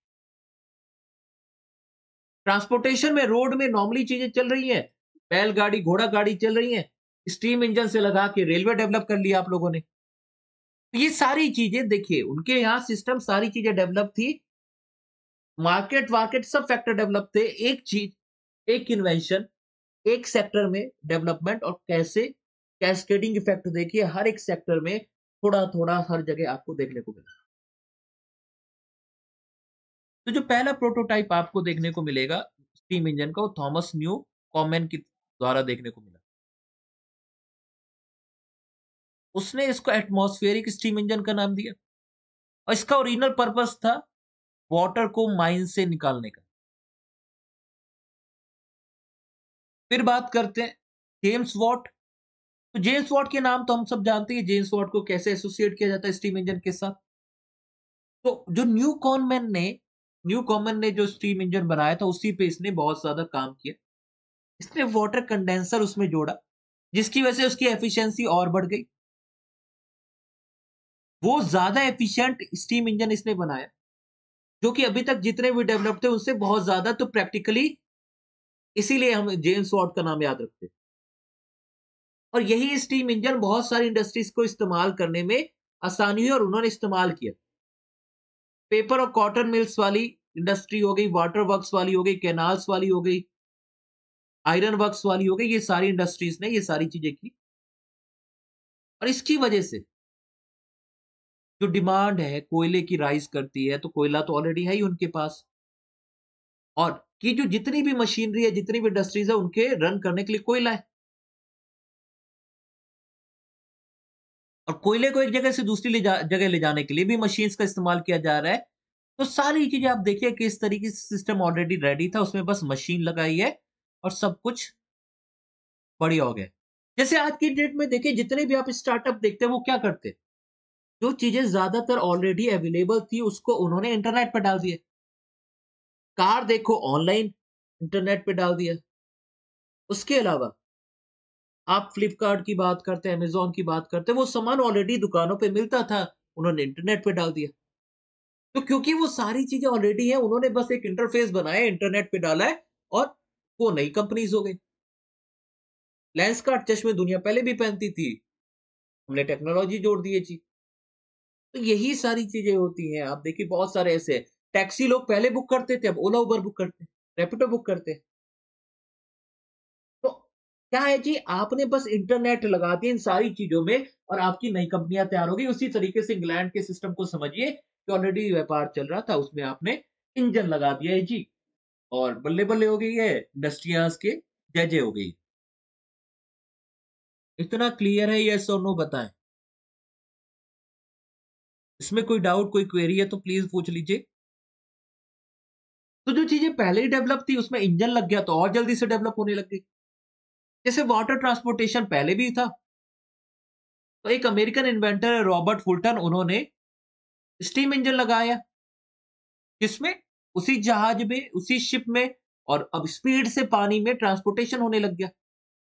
ट्रांसपोर्टेशन में, रोड में नॉर्मली चीजें चल रही है, बैलगाड़ी, घोड़ा गाड़ी चल रही है, स्टीम इंजन से लगा के रेलवे डेवलप कर लिया आप लोगों ने। तो ये सारी चीजें देखिए, उनके यहाँ सिस्टम, सारी चीजें डेवलप थी, मार्केट वार्केट सब फैक्टर डेवलप थे। एक चीज, एक इन्वेंशन, एक सेक्टर में डेवलपमेंट, और कैसे कैस्केडिंग इफेक्ट देखिए हर एक सेक्टर में थोड़ा थोड़ा हर जगह आपको देखने को मिला। तो जो पहला प्रोटोटाइप आपको देखने को मिलेगा स्टीम इंजन का, वो थॉमस न्यू कॉमेन के द्वारा देखने को मिला। उसने इसको एटमॉस्फेरिक स्टीम इंजन का नाम दिया, और इसका ओरिजिनल पर्पस था वाटर को माइन से निकालने का। फिर बात करते हैं जेम्स वॉट। तो जेम्स वॉट के नाम तो हम सब जानते हैं, जेम्स वॉट को कैसे एसोसिएट किया जाता है स्टीम इंजन के साथ। तो जो न्यू कॉनमैन ने न्यू कॉमन ने जो स्टीम इंजन बनाया था, उसी पे इसने बहुत ज़्यादा काम किया। इसने वाटर कंडेंसर उसमें जोड़ा, जिसकी वजह से उसकी एफिशिएंसी और बढ़ गई। वो ज़्यादा एफिशिएंट स्टीम इंजन इसने बनाया, जो कि अभी तक जितने भी डेवलप थे, उससे बहुत ज़्यादा। तो प्रैक्टिकली इसीलिए हम जेम्स वाट का नाम याद रखते हैं। और यही स्टीम इंजन बहुत सारी इंडस्ट्रीज को इस्तेमाल करने में आसानी हुई और उन्होंने इस्तेमाल किया। पेपर और कॉटन मिल्स वाली इंडस्ट्री हो गई, वाटर वर्क्स वाली हो गई, कैनाल्स वाली हो गई, आयरन वर्क्स वाली हो गई, ये सारी इंडस्ट्रीज ने ये सारी चीजें की। और इसकी वजह से जो डिमांड है कोयले की राइज करती है, तो कोयला तो ऑलरेडी है ही उनके पास। और कि जो जितनी भी मशीनरी है, जितनी भी इंडस्ट्रीज है, उनके रन करने के लिए कोयला है। और कोयले को एक जगह से दूसरी ले जा जगह ले जाने के लिए भी मशीन्स का इस्तेमाल किया जा रहा है। तो सारी चीज़ें आप देखिए कि इस तरीके से सिस्टम ऑलरेडी रेडी था, उसमें बस मशीन लगाई है और सब कुछ बढ़िया हो गया। जैसे आज की डेट में देखिए, जितने भी आप स्टार्टअप देखते हैं, वो क्या करते हैं? जो चीज़ें ज़्यादातर ऑलरेडी अवेलेबल थी, उसको उन्होंने इंटरनेट पे डाल दिया। कार देखो ऑनलाइन इंटरनेट पे डाल दिया। उसके अलावा आप फ्लिपकार्ट की बात करते हैं, अमेज़न की बात करते हैं, वो सामान ऑलरेडी दुकानों पे मिलता था, उन्होंने इंटरनेट पे डाल दिया। तो क्योंकि वो सारी चीज़ें ऑलरेडी हैं, उन्होंने बस एक इंटरफ़ेस बनाया, इंटरनेट पे डाला है और वो नई कंपनीज़ हो गई। लेंसकार्ट चश्मे दुनिया पहले भी पहनती थी, हमने टेक्नोलॉजी जोड़ दी है जी। तो यही सारी चीज़ें होती हैं। आप देखिए बहुत सारे ऐसे हैं, टैक्सी लोग पहले बुक करते थे, अब ओला, उबर बुक करते हैं, रैपिडो बुक करते हैं। तो क्या है जी, आपने बस इंटरनेट लगा दिया इन सारी चीज़ों में और आपकी नई कंपनियाँ तैयार हो गई। उसी तरीके से इंग्लैंड के सिस्टम को समझिए कि ऑलरेडी व्यापार चल रहा था, उसमें आपने इंजन लगा दिया है जी। और बल्ले-बल्ले हो गई है, इंडस्ट्रियाँ के जय-जय हो गई। इतना क्लियर है, येस और नो बताएँ? इसमें कोई डाउट, कोई क्वेरी है तो प्लीज़ पूछ लीजिए। तो जो चीज़ें पहले ही डेवलप थी उसमें इंजन लग गया तो और जल्दी से डेवलप होने लग गई। जैसे वाटर ट्रांसपोर्टेशन पहले भी था, तो एक अमेरिकन इन्वेंटर है रॉबर्ट फुल्टन, उन्होंने स्टीम इंजन लगाया। किसमें? उसी जहाज में, उसी शिप में। और अब स्पीड से पानी में ट्रांसपोर्टेशन होने लग गया।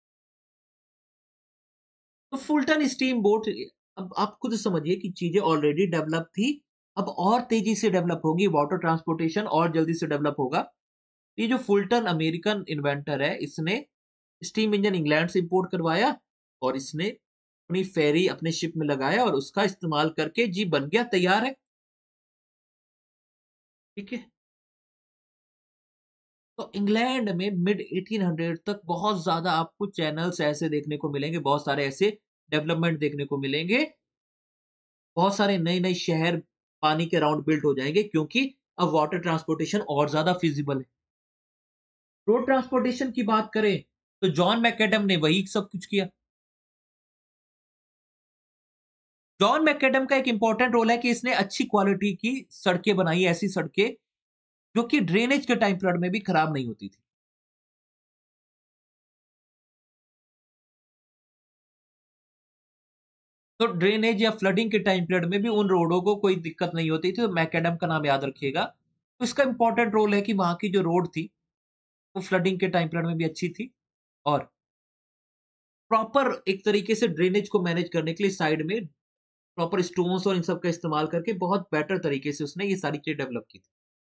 तो फुल्टन स्टीम बोट, अब आप खुद समझिए कि चीजें ऑलरेडी डेवलप थी, अब और तेजी से डेवलप होगी, वाटर ट्रांसपोर्टेशन और जल्दी से डेवलप होगा। ये जो फुल्टन अमेरिकन इन्वेंटर है, इसने स्टीम इंजन इंग्लैंड से इंपोर्ट करवाया और इसने अपनी फेरी अपने शिप में लगाया और उसका इस्तेमाल करके जी बन गया, तैयार है। ठीक है। तो इंग्लैंड में मिड एटीन हंड्रेड तक बहुत ज्यादा आपको चैनल्स ऐसे देखने को मिलेंगे, बहुत सारे ऐसे डेवलपमेंट देखने को मिलेंगे। बहुत सारे नए-नए शहर पानी के अराउंड बिल्ड हो जाएँगे, क्योंकि अब वाटर ट्रांसपोर्टेशन और ज़्यादा फ़ीज़िबल है। रोड ट्रांसपोर्टेशन की बात करें, तो जॉन मैकएडम ने वही सब कुछ किया। जॉन मैकएडम का एक इम्पोर्टेंट रोल है कि इसने अच्छी क्वालिटी की सड़कें बनाई, ऐसी सड़कें जो कि ड्रेनेज के टाइम फ्लड में भी खराब नहीं होती थी। तो ड्रेनेज या फ्लडिंग के टाइम पीरियड में भी उन रोडों को कोई दिक्कत नहीं होती थी, तो मैकएडम का नाम याद रखिएगा। तो इसका इम्पोर्टेंट रोल है कि वहाँ की जो रोड थी, वो फ्लडिंग के टाइम पीरियड में भी अच्छी थी और प्रॉपर एक तरीके से ड्रेनेज को मैनेज करने के लिए साइड में प्रॉपर स्टोन्स और इन सब का इस्तेमाल करके बहुत बेटर तरीके से उसने ये सारी चीज़ें डेवलप की थी।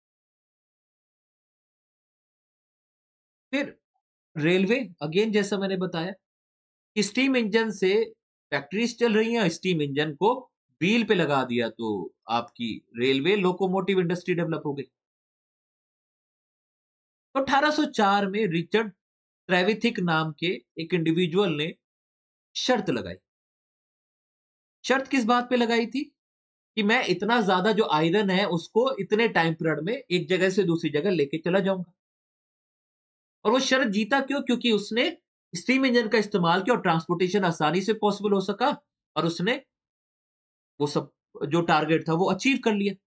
फिर रेलवे, अगेन जैसा मैंने बताया, स्टीम इंजन से फैक्ट्रीज़ चल रही हैं, स्टीम इंजन को व्हील पे लगा दिया तो आपकी रेलवे लोकोमोटिव इंडस्ट्री डेवलप हो गई। तो अठारह सौ चार में रिचर्ड ट्रेविथिक नाम के एक इंडिविजुअल ने शर्त लगाई। शर्त किस बात पे लगाई थी? कि मैं इतना ज़्यादा जो आयरन है उसको इतने टाइम पीरियड में एक जगह से दूसरी जगह लेके चला जाऊँगा। और वो शर्त जीता क्यों? क्योंकि उसने स्टीम इंजन का इस्तेमाल किया और ट्रांसपोर्टेशन आसानी से पॉसिबल हो सका और उसने वो सब जो टारगेट था वो अचीव कर लिया।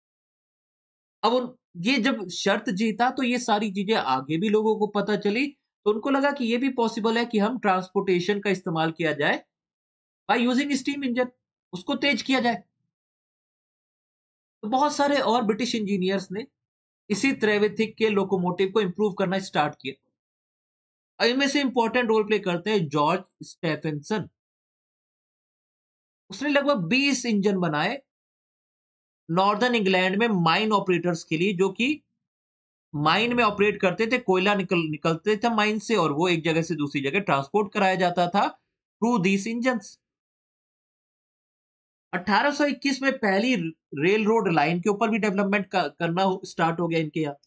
अब उन ये जब शर्त जीता तो ये सारी चीज़ें आगे भी लोगों को पता चली तो उनको लगा कि ये भी पॉसिबल है कि हम ट्रांसपोर्टेशन का इस्तेमाल किया जाए बाय यूजिंग स्टीम इंजन, उसको तेज किया जाए। तो बहुत सारे और ब्रिटिश इंजीनियर्स ने इसी ट्रेवेथिक के लोकोमोटिव को इंप्रूव करना स्टार्ट किया। और इनमें से इंपॉर्टेंट रोल प्ले करते हैं जॉर्ज स्टेफेंसन। उसने लगभग बीस इंजन बनाए नॉर्दर्न इंग्लैंड में माइन ऑपरेटर्स के लिए, जो कि माइन में ऑपरेट करते थे, कोयला निकल निकलते थे माइन से और वो एक जगह से दूसरी जगह ट्रांसपोर्ट कराया जाता था थ्रू दीस इंजन्स। अठारह सौ इक्कीस में पहली रेल रोड लाइन के ऊपर भी डेवलपमेंट करना स्टार्ट हो गया इनके यहाँ।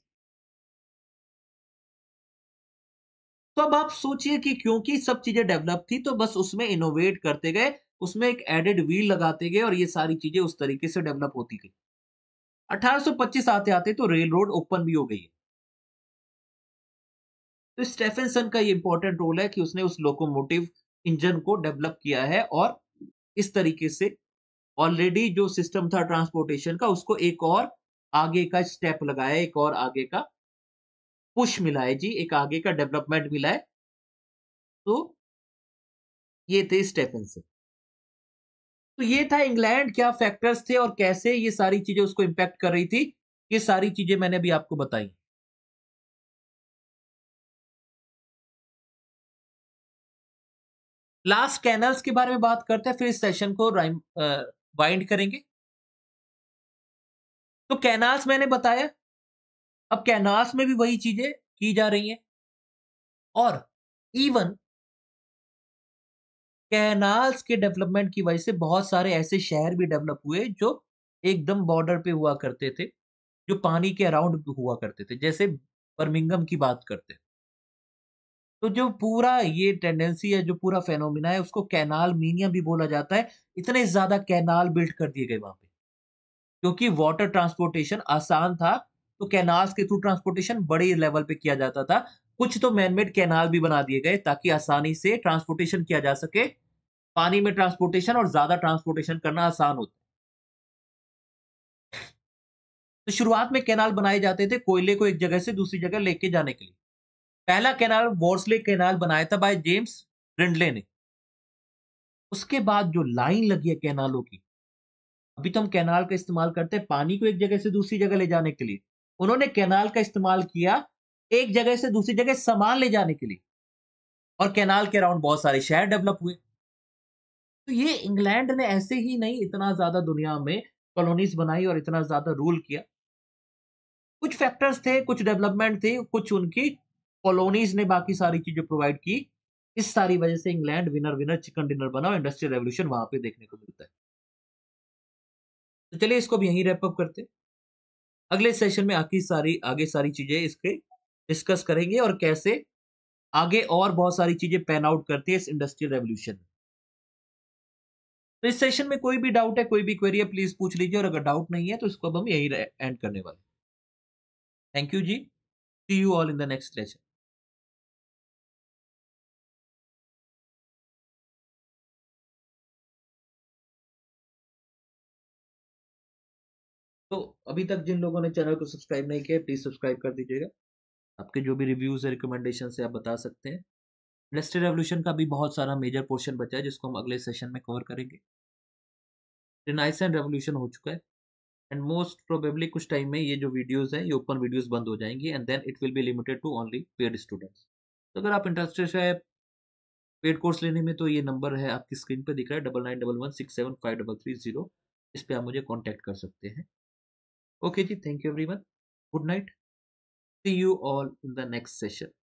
तो अब आप सोचिए कि क्योंकि सब चीजें डेवलप थी तो बस उसमें इनोवेट करते गए, उसमें एक एडेड व्हील लगाते गए और ये सारी चीजें उस तरीके से डेवलप होती गई। अठारह सौ पच्चीस आते आते तो रेल रोड ओपन भी हो गई है। तो स्टेफेंसन का ये इंपॉर्टेंट रोल है कि उसने उस लोकोमोटिव इंजन को डेवलप किया है और इस तरीके से ऑलरेडी जो सिस्टम था ट्रांसपोर्टेशन का उसको एक और आगे का स्टेप लगाया, एक और आगे का पुश मिला है जी, एक आगे का डेवलपमेंट मिला है। तो ये थे स्टेफेंसन। तो ये था इंग्लैंड, क्या फैक्टर्स थे और कैसे ये सारी चीजें उसको इम्पैक्ट कर रही थी, ये सारी चीजें मैंने अभी आपको बताई। लास्ट कैनल्स के बारे में बात करते हैं, फिर इस सेशन को वाइंड करेंगे। तो कैनाल्स मैंने बताया, अब कैनाल्स में भी वही चीजें की जा रही हैं और इवन कैनाल्स के डेवलपमेंट की वजह से बहुत सारे ऐसे शहर भी डेवलप हुए जो एकदम बॉर्डर पे हुआ करते थे, जो पानी के अराउंड हुआ करते थे, जैसे बर्मिंघम की बात करते हैं। तो जो पूरा ये टेंडेंसी है, जो पूरा फेनोमेना है, उसको कैनाल मीनिया भी बोला जाता है। इतने ज़्यादा कैनाल बिल्ड कर दिए गए वहाँ पे, क्योंकि वाटर ट्रांसपोर्टेशन आसान था, तो कैनाल्स के थ्रू ट्रांसपोर्टेशन बड़े लेवल पे किया जाता था। कुछ तो मैन मेड कैनाल भी बना दिए गए ताकि आसानी से ट्रांसपोर्टेशन किया जा सके। पानी में ट्रांसपोर्टेशन और ज़्यादा ट्रांसपोर्टेशन करना आसान होता है। तो शुरुआत में कैनाल बनाए जाते थे कोयले को एक जगह से दूसरी जगह लेके जाने के लिए। पहला कैनाल वॉर्सले कैनाल बनाया था बाय जेम्स ब्रिंडले ने। उसके बाद जो लाइन लगी है कैनालों की, अभी तो हम कैनाल का इस्तेमाल करते हैं पानी को एक जगह से दूसरी जगह ले जाने के लिए। उन्होंने कैनाल का इस्तेमाल किया एक जगह से दूसरी जगह सामान ले जाने के लिए और कैनाल के अराउंड बहुत सारे शहर डेवलप हुए। तो ये इंग्लैंड ने ऐसे ही नहीं इतना ज़्यादा दुनिया में कॉलोनीज़ बनाई और इतना ज़्यादा रूल किया। कुछ फैक्टर्स थे, कुछ डेवलपमेंट थे, कुछ उनकी कॉलोनीज़ ने बाकी सारी चीज़ें प्रोवाइड की। इस सारी वजह से England winner winner chicken dinner बना और इंडस्ट्रियल रेवोल्यूशन वहाँ पे देखने को मिलता है। तो चलिए इसको अब यहीं रैप अप करते हैं। अगले सेशन में आकी सारी आगे सारी चीज़ें इसके डिस्कस करेंगे और कैसे आगे और बहुत सारी चीज़ें पैन आउट करती है इस इंडस्ट्रियल रेवोल्यूशन में। तो इस सेशन में कोई भी डाउट है, कोई भी क्वेरी है, प्लीज़ पूछ लीजिए और अगर डाउट नहीं है तो इसको अब हम यहीं रे एंड करने वाले हैं। थैंक यू जी। See you all in the next session. तो अभी तक जिन लोगों ने चैनल को सब्सक्राइब नहीं किया है, प्लीज़ सब्सक्राइब कर दीजिएगा। आपके जो भी रिव्यूज़ है, रिकमेंडेशंस है, आप बता सकते हैं। इंडस्ट्रियल रेवोल्यूशन का भी बहुत सारा मेजर पोर्शन बचा है, जिसको हम अगले सेशन में कवर करेंगे। रिनाइसेंस रेवोल्यूशन हो चुका है एंड मोस्ट प्रोबेबली कुछ टाइम में ये जो वीडियोज़ हैं, ये ओपन वीडियोज़ बंद हो जाएँगी and then it will be limited to only paid students. तो अगर आप इंटरेस्टेड है पेड कोर्स लेने में, तो ये नंबर है आपकी स्क्रीन पे दिख रहा है double nine double one six seven five double three zero. इस पे आप मुझे कॉन्टैक्ट कर सकते हैं। ओके जी, thank you everyone. Good night. See you all in the next session.